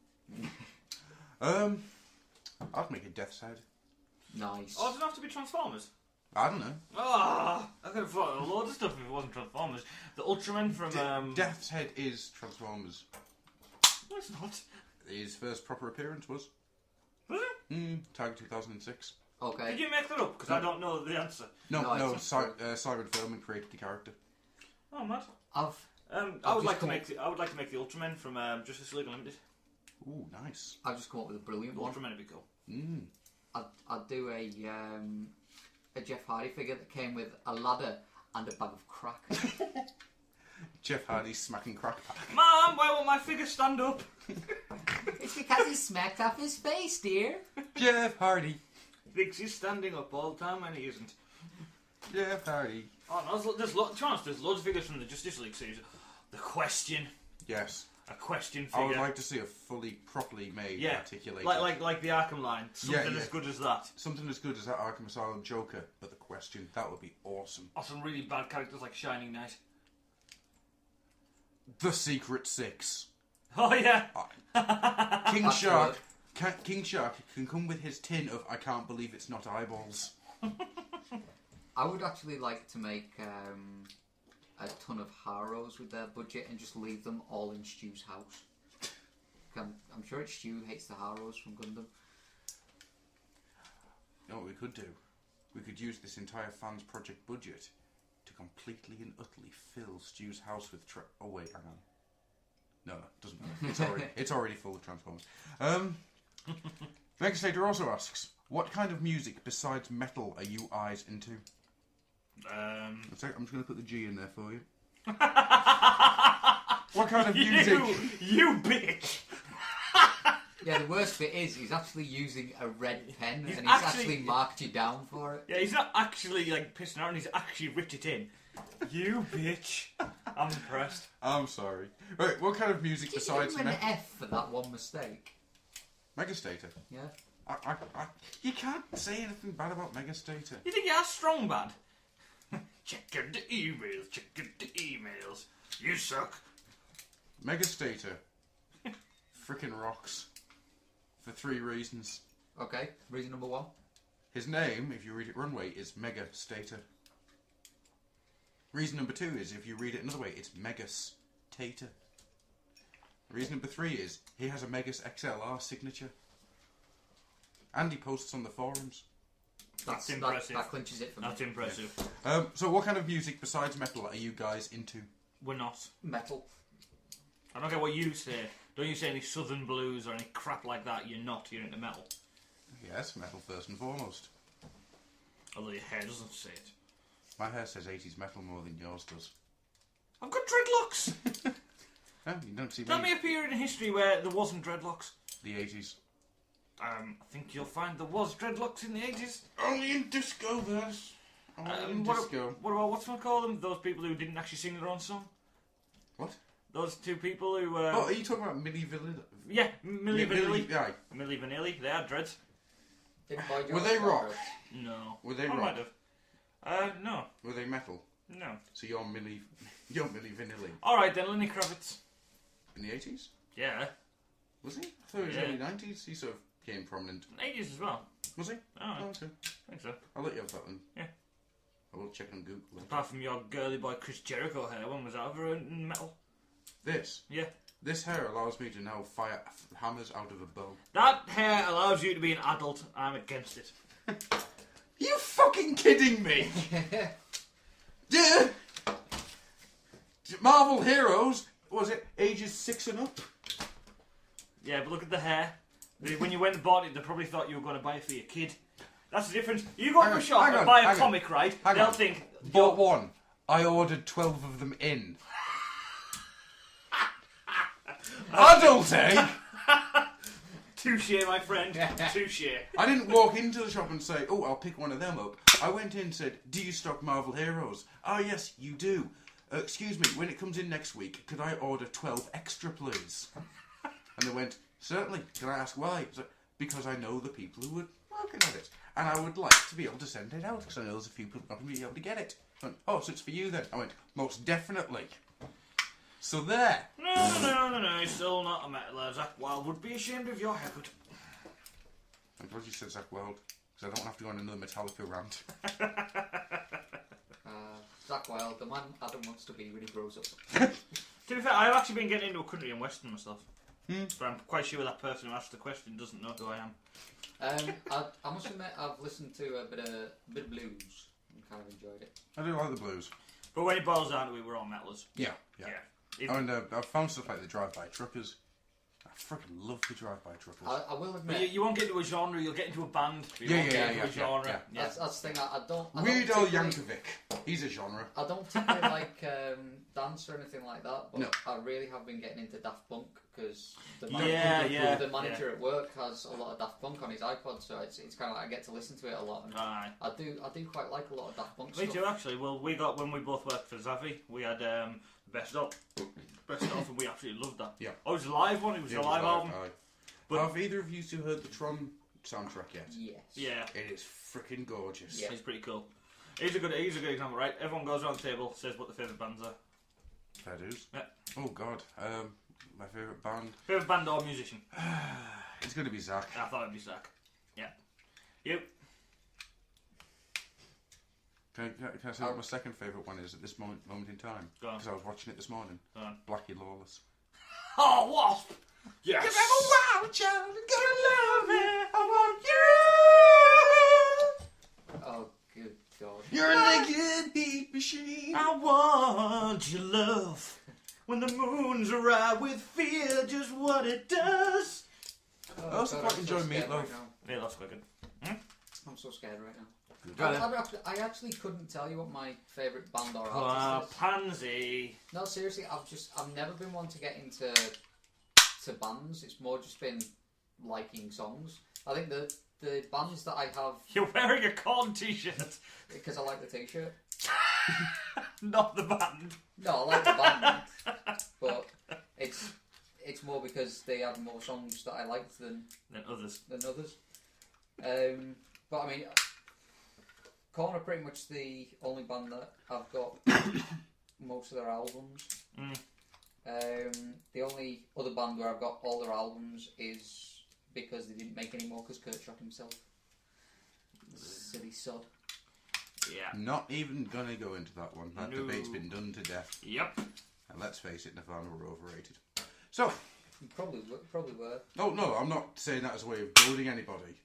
um, I'd make a Death's Head. Nice. Oh, it doesn't have to be Transformers. I don't know. Ah, I could have thought of loads of stuff if it wasn't Transformers. The Ultramen from De- um. Death's Head is Transformers. No, it's not. His first proper appearance was Was it? mm, Tag two thousand six. Okay. Did you make that up? Because I don't know the answer. No, No, no, it's si- uh, Simon Furman created the character. Oh, mad. I've Um, I've I would just like to come make up- the, I would like to make the Ultramen from um, Justice League Unlimited. Ooh, nice. I've just come up with a brilliant The one. Ultramen would be cool. Mm. I'd, I'd do a um, a Jeff Hardy figure that came with a ladder and a bag of crack. Jeff Hardy's smacking crack pack. Mom, why won't my figure stand up? It's because he smacked off his face, dear. Jeff Hardy. Thinks he's standing up all the time and he isn't. Jeff Hardy. Oh no, there's, there's, lo- to be honest, there's loads of figures from the Justice League series. The Question, Yes. a Question I figure. would like to see a fully, properly made, yeah, articulated. like like like the Arkham line, something yeah. as good as that. Something as good as that Arkham Asylum Joker, but the Question. That would be awesome. Or some really bad characters like Shining Knight. The Secret Six. Oh yeah, King That's Shark. good. Ca- King Shark can come with his tin of I can't believe it's not eyeballs. I would actually like to make um, a ton of Haros with their budget and just leave them all in Stu's house. I'm, I'm sure it's Stu who hates the Haros from Gundam. You know what we could do? We could use this entire fans project budget to completely and utterly fill Stu's house with tra- oh wait, hang on. No, it doesn't matter. It's already it's already full of Transformers. Um Megastater also asks, what kind of music besides metal are you eyes into? um, One sec, I'm just gonna put the G in there for you. What kind of music? you you bitch. Yeah, the worst bit is he's actually using a red pen He's and he's actually- actually marked you down for it. Yeah, he's not actually like pissing around. He's actually ripped it in. You bitch. I'm impressed. I'm sorry. Right, what kind of music Did you besides give him an me- F for that one mistake? Megastater? Yeah. I, I, I, you can't say anything bad about Megastater. You think you're strong bad? Checking the emails, checking the emails. You suck. Megastater frickin' rocks for three reasons. Okay, reason number one. His name, if you read it Runway, is Megastater. Reason number two is, if you read it another way, it's Megas Tater. Reason number three is, he has a Megas X L R signature. And he posts on the forums. That's that, impressive. That clinches it for me. That's impressive. Um, so what kind of music besides metal are you guys into? We're not. Metal. I don't get what you say. Don't you say any southern blues or any crap like that? You're not. You're into metal. Yes, metal first and foremost. Although your hair doesn't say it. My hair says eighties metal more than yours does. I've got dreadlocks! No, you don't see Tell me. me a period in history where there wasn't dreadlocks. The eighties. Um, I think you'll find there was dreadlocks in the eighties. Only in disco, there's. Only Um, in what, disco. what about, what's one call them? Those people who didn't actually sing their own song? What? Those two people who... Uh, Oh, are you talking about Milli Vanilli? yeah, Milli Vanilli. Yeah. Milli Vanilli, they had dreads. Didn't buy Were they rock? No. Were they I rock? might have. Uh, no. Were they metal? No. So you're Milli... You're Milli Vanilli. Alright then, Lenny Kravitz. In the eighties? Yeah. Was he? I thought it was Yeah. early nineties. He sort of became prominent. eighties as well. Was he? Oh, Oh, okay. I think so. I'll let you have that then. Yeah. I will check on Google later. Apart from your girly boy Chris Jericho hair, when was that ever in metal? This. Yeah. This hair allows me to now fire hammers out of a bow. That hair allows you to be an adult. I'm against it. Are you fucking kidding me? Yeah. Marvel Heroes, what was it, ages six and up? Yeah, but look at the hair. They- When you went and bought it, they probably thought you were going to buy it for your kid. That's the difference. You go Hang to a on, shop hang and on, buy a hang on. comic, right? Hang They'll on. think, Bought one. I ordered twelve of them in. Adult, eh? touche, my friend, touche. I didn't walk into the shop and say, oh, I'll pick one of them up. I went in and said, do you stock Marvel Heroes? Oh, yes, you do. Uh, excuse me, when it comes in next week, could I order twelve extra, please? And they went, certainly. Can I ask why? I was like, because I know the people who were working on it. And I would like to be able to send it out, because I know there's a few people not going to be able to get it. I went, oh, so it's for you then? I went, most definitely. So there. No, no, no, no, no, he's still not a metaler. Zach Wild would be ashamed of your haircut. I'm glad you said Zach Wild, because I don't have to go on another Metallica rant. Uh, Zach Wild, the man Adam wants to be when he grows up. To be fair, I've actually been getting into a country and western myself. Hmm. But I'm quite sure that person who asked the question doesn't know who I am. Um, I, I must admit, I've listened to a bit of a bit of blues and kind of enjoyed it. I do like the blues. But when it boils down to it, we're all metalers. Yeah, yeah. Yeah. I Even- mean, uh, I've found stuff like the drive-by truckers. I freaking love the drive-by truckers. I, I will admit, But you, you won't get into a genre, you'll get into a band. But you Yeah, won't yeah, get yeah, into yeah, a genre. yeah, Yeah. that's, that's the thing. I, I don't. I Weird don't Al particularly- Yankovic. He's a genre. I don't particularly like um, dance or anything like that, but No. I really have been getting into Daft Punk because the, Yeah, manager- yeah, the manager at work has a lot of Daft Punk on his iPod, so it's, it's kind of like I get to listen to it a lot. And Aye. I do I do quite like a lot of Daft Punk Me stuff. too, actually. Well, we got, when we both worked for Zavi, we had um, Best Of. Best Of, and we absolutely loved that. Yeah. Oh, it was a live one, it was Yeah, a it live album. Aye. But- Have either of you two heard the Tron soundtrack yet? Yes. Yeah. It is freaking gorgeous. Yeah. He's pretty cool. He's a good. He's a good example, right? Everyone goes around the table, says what their favourite bands are. Fair dues. Yeah. Oh God. Um, my favourite band. Favourite band or musician? It's going to be Zach. I thought it'd be Zach. Yeah. You. Can I, can I- can I say what my second favourite one is at this moment, moment in time? Go on. Because I was watching it this morning. Go on. Blackie Lawless. Oh, Wasp! Yes! If I'm a wild child, I'm gonna love me. I want you. Oh, good God. You're a naked beat machine. I want your love. When the moon's arrive with fear, just what it does. Oh, I also God, quite I'm enjoy so scared Meatloaf. right now. Yeah, that's quite good. I'm so scared right now. Go I, then. I, actually, I actually couldn't tell you what my favourite band or Oh, artist is. Pansy. No, seriously, I've just I've never been one to get into to bands. It's more just been liking songs. I think the the bands that I have You're wearing a Korn t-shirt. because I like the t-shirt. Not the band. No, I like the band, but it's it's more because they have more songs that I liked than Than others. than others. Um, but I mean, Korn are pretty much the only band that I've got most of their albums. Mm. Um, the only other band where I've got all their albums is because they didn't make any more because Kurt shot himself. Silly sod. Yeah. Not even gonna go into that one. That No. debate's been done to death. Yep. And let's face it, Nirvana were overrated. So, You probably were, probably were. oh no, I'm not saying that as a way of goading anybody.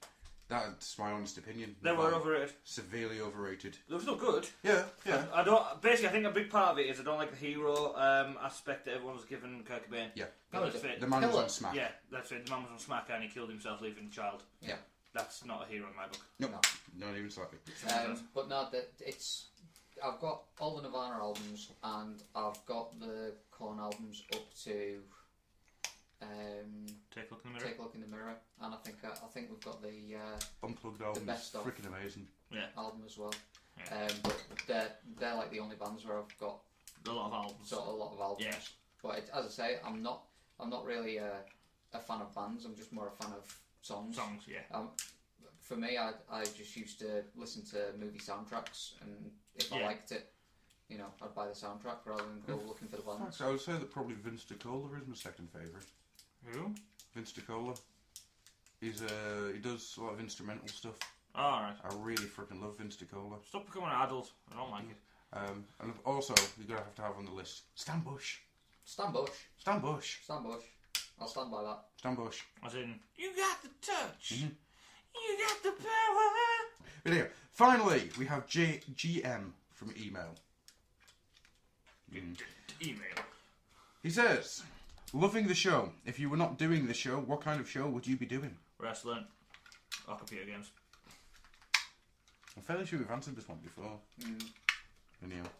That's my honest opinion. They were Like, overrated. Severely overrated. They were still good. Yeah, yeah. I, I don't. Basically, I think a big part of it is I don't like the hero um, aspect that everyone was given Kurt Cobain. Yeah. That was That's it. it. The man was Killer. on smack. Yeah, that's it. The man was on smack and he killed himself leaving the child. Yeah. That's not a hero in my book. Nope. No. Not even slightly. Um, but no, that it's. I've got all the Nirvana albums and I've got the Korn albums up to. Um, Take a look in the mirror. Take a look in the mirror, and I think I, I think we've got the uh, Unplugged album best is of. freaking amazing. Yeah. album as well. Yeah. Um, but they're they're like the only bands where I've got A lot of albums. sort of a lot of albums. Yeah. But it, as I say, I'm not I'm not really a, a fan of bands. I'm just more a fan of songs. Songs, yeah. Um, for me, I I just used to listen to movie soundtracks, and if I Yeah. liked it, you know, I'd buy the soundtrack rather than go looking for the bands. Actually, I would say that probably Vince DiCola is my second favourite. Who? Vince DiCola. He's uh he does a lot of instrumental stuff. Alright. I really freaking love Vince DiCola. Stop becoming an adult. I don't like it. Um, and also you're gonna have to have on the list Stan Bush. Stan Bush, Stan Bush. Stan Bush. I'll stand by that. Stan Bush. As in, you got the touch. Mhm. You got the power. But anyway, finally we have J G M from email. Mm. Email. He says, loving the show. If you were not doing the show, what kind of show would you be doing? Wrestling. Or computer games. I'm fairly sure we've answered this one before. Mm. Anyway.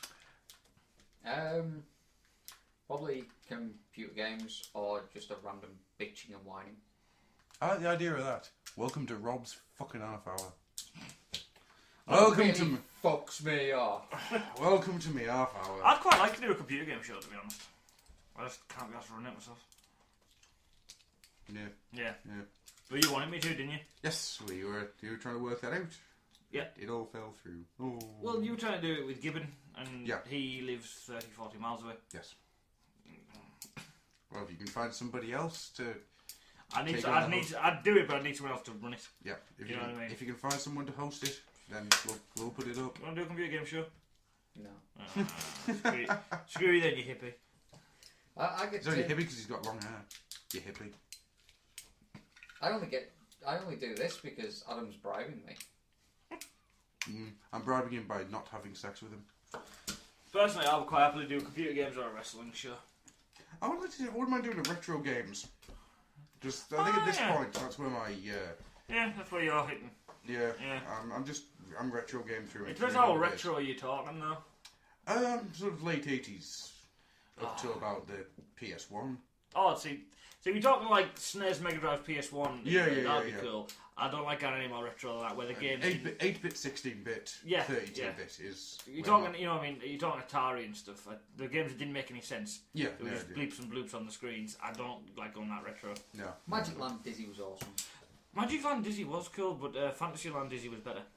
Um, probably computer games or just a random bitching and whining. I like the idea of that. Welcome to Rob's fucking half hour. That Welcome really to me. fucks me off. Welcome to me half hour. I'd quite like to do a computer game show, to be honest. I just can't be asked to run it myself. Yeah, Yeah. yeah. But you wanted me to, didn't you? Yes, we were. You were trying to work that out. Yeah. It all fell through. Oh. Well, you were trying to do it with Gibbon, and Yeah. he lives thirty, forty miles away. Yes. Well, if you can find somebody else to, I need Take to, on I'd the need host. to, I'd do it, but I'd need someone else to run it. yeah. If You you, know can, what I mean? if you can find someone to host it, then we'll we'll put it up. You want to do a computer game show? No. Uh, screw, you. Screw you then, you hippie. I, I get He's only to, hippie because he's got long hair. You hippie. I only get I only do this because Adam's bribing me. Mm, I'm bribing him by not having sex with him. Personally, I would quite happily do computer games or a wrestling show. I would like to. What am I doing at retro games? Just I think Oh, at this yeah. point that's where my uh, Yeah, that's where you're hitting. yeah. Yeah. Um, I'm just I'm retro game through. It and depends through how nowadays. retro you're talking, though. Um, sort of late eighties up to Oh. about the P S one. Oh, see, so you're talking like S N E S, Mega Drive, P S one. Yeah, yeah, that'd yeah, be yeah. cool. I don't like going any more retro than that, where the games. Eight bit, eight bit, sixteen bit, Yeah, thirty-two yeah. bit is. You're where talking, my- you know, what I mean, you're talking Atari and stuff. Like, the games that didn't make any sense. Yeah, There were yeah, just yeah. bleeps and bloops on the screens. I don't like going that retro. No. Magic Land Dizzy was awesome. Magic Land Dizzy was cool, but uh, Fantasyland Dizzy was better.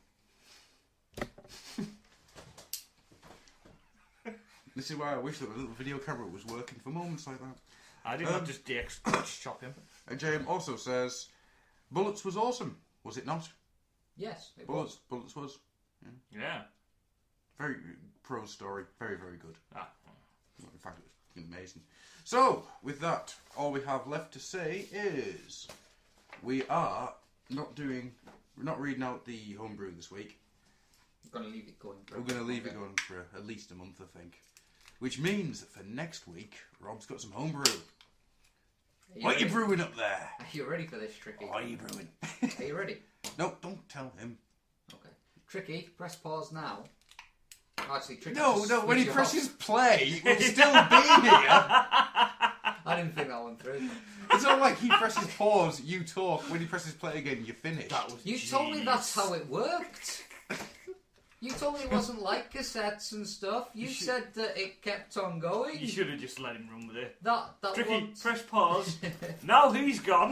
This is why I wish that my little video camera was working for moments like that. I did Um, not just D X crotch chop him. And J M also says, Bullets was awesome. Was it not? Yes, it Bullets, was. Bullets was. Yeah. Very prose story. Very, very good. Ah. In fact, it was amazing. So, with that, all we have left to say is we are not doing, we're not reading out the homebrew this week. I'm going to leave it going. for a We're going to bit leave it longer. going for at least a month, I think. Which means that for next week, Rob's got some homebrew. Are you What are you ready? brewing up there? Are you ready for this, Tricky? What are you brewing? Are you ready? No, don't tell him. Okay. Tricky, press pause now. Actually, Tricky. No, just no, when he switch it presses off. play, it will still be here. I didn't think that one through. It's not like he presses pause, you talk. When he presses play again, you finish. That was You genius. told me that's how it worked. You told me it wasn't like cassettes and stuff. You, You should- said that it kept on going. You should have just let him run with it. That that Tricky, one. press pause. Now he's gone.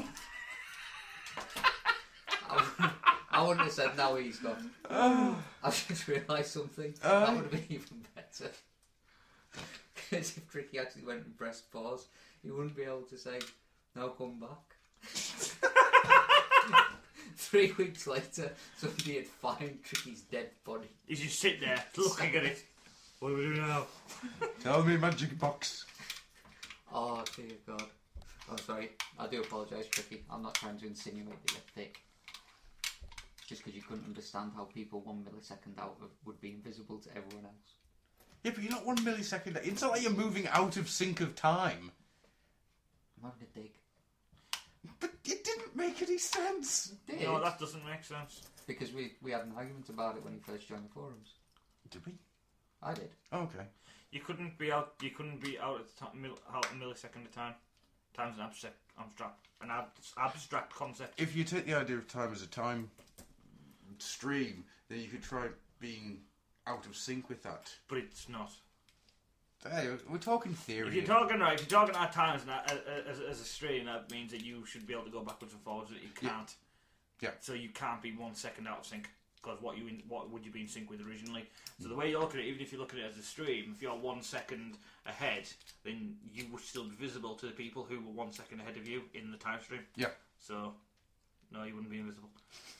I wouldn't, I wouldn't have said now he's gone. Oh. I just realised something. Uh. that would have been even better. Because if Tricky actually went and pressed pause, he wouldn't be able to say, "Now come back." Three weeks later, somebody had found Tricky's dead body. He's just sitting there looking at it. What do we do now? Tell me, magic box. Oh dear God. I'm sorry. I do apologise, Tricky. I'm not trying to insinuate that you're thick. just because you couldn't understand how people one millisecond out of, would be invisible to everyone else. Yeah, but you're not one millisecond. It's not like you're moving out of sync of time. I'm having a dig. But it didn't make any sense. It did. No, that doesn't make sense. Because we, we had an argument about it when he first joined the forums. Did we? I did. Oh, okay. You couldn't be out. You couldn't be out at the time, mil, out a millisecond at a time. Time's an abstract, abstract, an ab, abstract concept. If you take the idea of time as a time stream, then you could try being out of sync with that. But it's not. Hey, we're talking theory. If you're talking right, if you're talking at times as, as, as a stream, that means that you should be able to go backwards and forwards. That you can't. Yeah. So you can't be one second out of sync. Because what you in, what would you be in sync with originally? So the way you look at it, even if you look at it as a stream, if you're one second ahead, then you would still be visible to the people who were one second ahead of you in the time stream. Yeah. So, no, you wouldn't be invisible.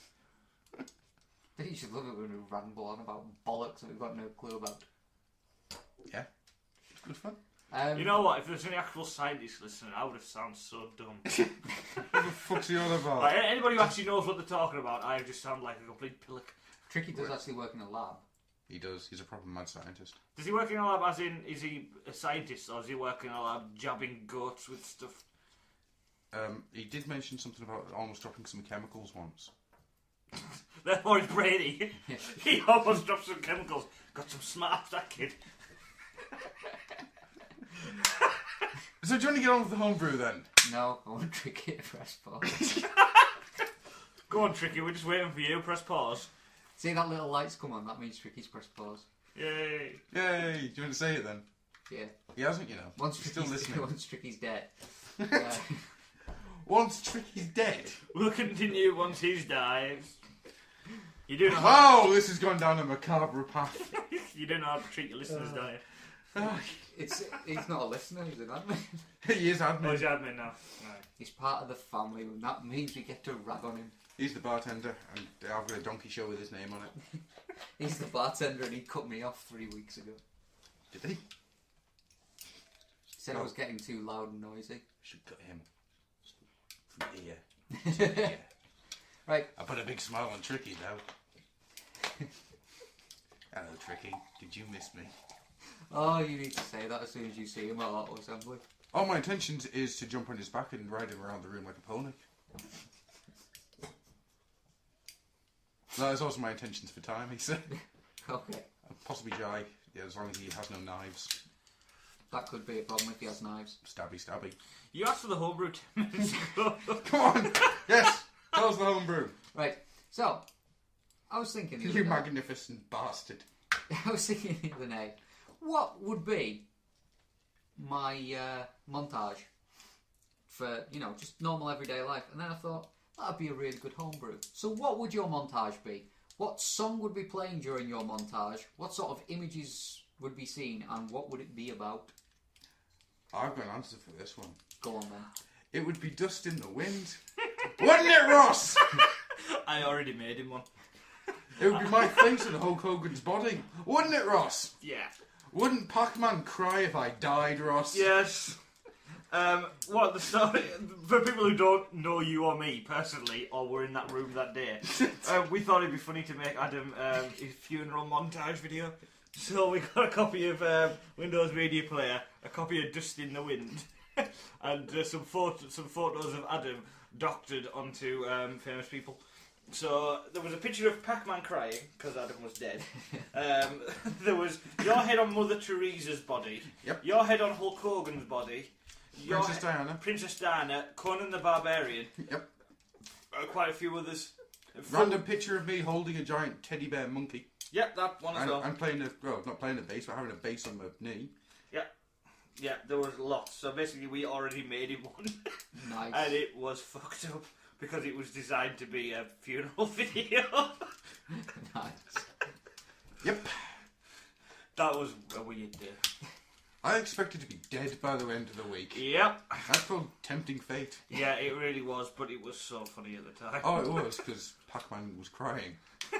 You should love it when we ramble on about bollocks that we've got no clue about. Yeah. It's good fun. Um, You know what? If there's any actual scientists listening, I would have sounded so dumb. What the fuck's he on about? Like, anybody who actually knows what they're talking about, I just sound like a complete pillock. Tricky does actually work in a lab. He does. He's a proper mad scientist. Does he work in a lab as in, is he a scientist, or is he working in a lab jabbing goats with stuff? Um, he did mention something about almost dropping some chemicals once. Therefore he's brainy. He almost dropped some chemicals. Got some smarts, that kid. So do you want to get on with the homebrew then? No, I want Tricky to press pause. Go on, Tricky, we're just waiting for you. Press pause. See that little lights come on? That means Tricky's press pause. Yay. Yay! Do you want to say it then? Yeah. He hasn't, you know. Once He's still Tricky's, listening. once Tricky's dead. Uh, Once Tricky's dead. We'll continue once he's died. You do know how Wow, this has gone down a macabre path. you do know how to treat your listeners, don't you? Ah, it's he's not a listener, he's an admin. he is Oh, admin. he's admin now. Right. He's part of the family, and that means we get to rag on him. He's the bartender, and I've got a donkey show with his name on it. He's the bartender, and he cut me off three weeks ago. Did he? He said I was getting too loud and noisy. Should cut him. From ear to ear. Right. I put a big smile on Tricky though. Hello, Tricky. Did you miss me? Oh, you need to say that as soon as you see him at Auto Assembly. Oh, my intention is to jump on his back and ride him around the room like a pony. That is also my intentions for time, he said. Okay. Possibly Jai, yeah, as long as he has no knives. That could be a problem if he has knives. Stabby, stabby. You asked for the homebrew ten minutes ago. Come on! Yes! Tell us the homebrew. Right. So, I was thinking the other You day, magnificent bastard. I was thinking the other day, what would be my uh, montage for, you know, just normal everyday life? And then I thought, that'd be a really good homebrew. So what would your montage be? What song would be playing during your montage? What sort of images would be seen? And what would it be about? I've got an answer for this one. Go on then. It would be Dust in the Wind. Wouldn't it, Ross? I already made him one. It would be my face and Hulk Hogan's body. Wouldn't it, Ross? Yeah. Wouldn't Pac-Man cry if I died, Ross? Yes. Um, what the story? For people who don't know you or me personally, or were in that room that day, uh, we thought it'd be funny to make Adam um, his funeral montage video. So we got a copy of um, Windows Media Player, a copy of Dust in the Wind, and uh, some photo- some photos of Adam doctored onto um, famous people. So there was a picture of Pac-Man crying because Adam was dead. Um, there was your head on Mother Teresa's body. Yep. Your head on Hulk Hogan's body. Your Princess he- Diana. Princess Diana. Conan the Barbarian. Yep. Uh, quite a few others. Random picture of me holding a giant teddy bear monkey. Yep, that one as And, well. and playing a, well, not playing a bass, but having a bass on my knee. Yeah, there was lots. So basically, we already made him one, Nice. and it was fucked up because it was designed to be a funeral video. Nice. Yep. That was a weird day. I expected to be dead by the end of the week. Yep. That's called tempting fate. Yeah, it really was, but it was so funny at the time. Oh, it was, because Pac-Man was crying.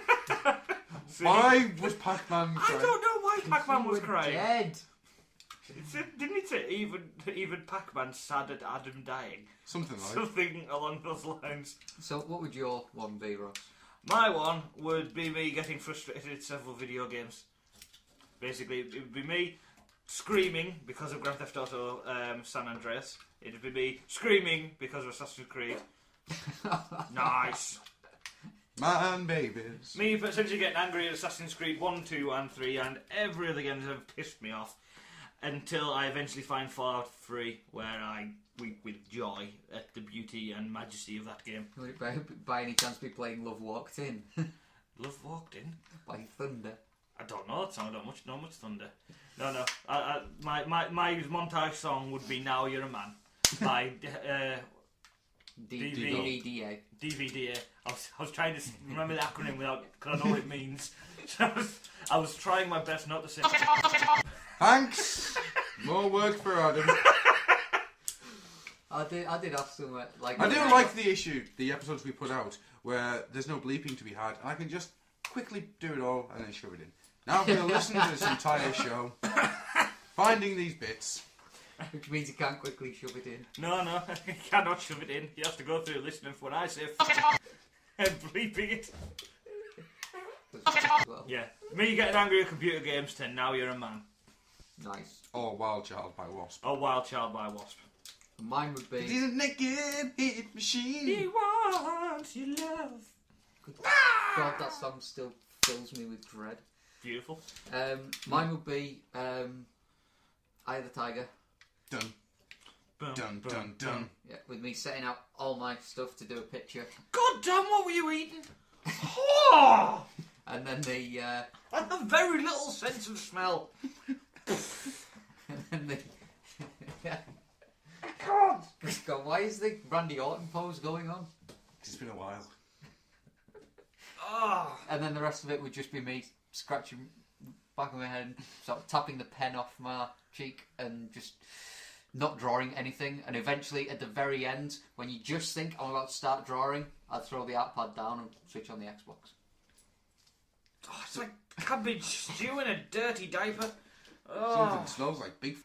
See? Why was Pac-Man I crying? don't know why Pac-Man You was were crying. Dead. It said, didn't it say even even Pac-Man sad at Adam dying? Something like Something along those lines. So what would your one be, Ross? My one would be me getting frustrated at several video games. Basically, it would be me screaming because of Grand Theft Auto um, San Andreas. It would be me screaming because of Assassin's Creed. Nice. Man, babies. Me essentially getting angry at Assassin's Creed one, two, and three, and every other game that have pissed me off until I eventually find Fallout three, where I weep with joy at the beauty and majesty of that game. Would it by, by any chance be playing Love Walked In? Love Walked In? By Thunder. I don't know that song. I don't much know much Thunder. No, no. I, I, my, my my montage song would be "Now You're a Man" by uh, D D V D A. D V D A. I was I was trying to remember the acronym without because I know what it means. So I was I was trying my best not to say. Thanks. More work for Adam. I did. I did have some uh, like. I do like the issue, the episodes we put out, where there's no bleeping to be had, and I can just quickly do it all and then shove it in. Now I'm going to listen to this entire show, finding these bits. Which means you can't quickly shove it in. No, no, you cannot shove it in. You have to go through listening for what I say and bleeping it. Well, Yeah, me getting angry at computer games to "Now You're a Man." nice. Or Wild Child by Wasp. Oh, Wild Child by Wasp. Mine would be. He's a naked hit machine. He wants your love. God, that song still fills me with dread. Beautiful. Um, mine would be um, Eye of the Tiger. Dun, Boom, dun, boom, dun, boom. dun. Yeah, with me setting out all my stuff to do a picture, God damn, what were you eating? Oh, and then the uh, I have very little sense of smell. and then the. God. God, why is the Randy Orton pose going on? It's been a while. Oh. And then the rest of it would just be me scratching back of my head, sort of tapping the pen off my cheek, and just not drawing anything. And eventually, at the very end, when you just think I'm about to start drawing, I'd throw the art pad down and switch on the Xbox. Oh, it's like cabbage stew in a dirty diaper. Oh. Something smells like big.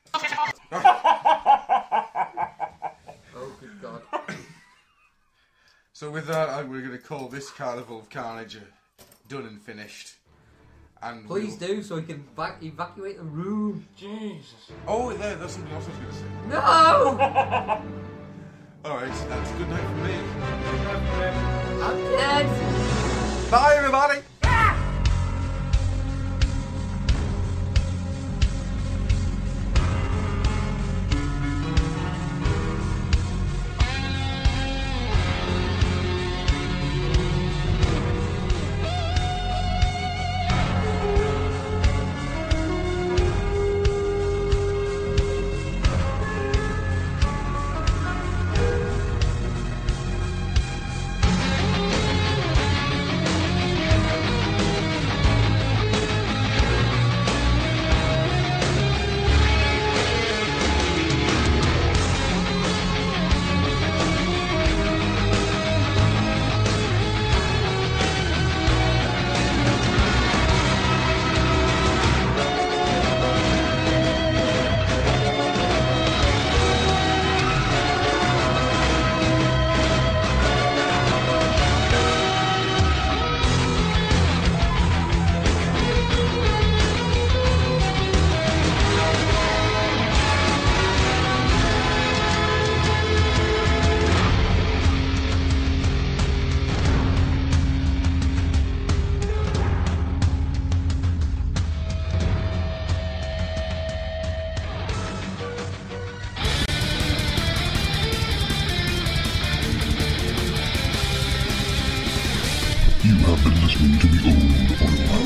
Oh, good God. So with that, I- we're going to call this Carnival of Carnage done and finished. And Please we'll... do, so we can vac- evacuate the room. Jesus. Oh, there, that's something else I was going to say. No! Alright, so that's good night from me. I'm dead! Bye, everybody! You have been listening to the Old Online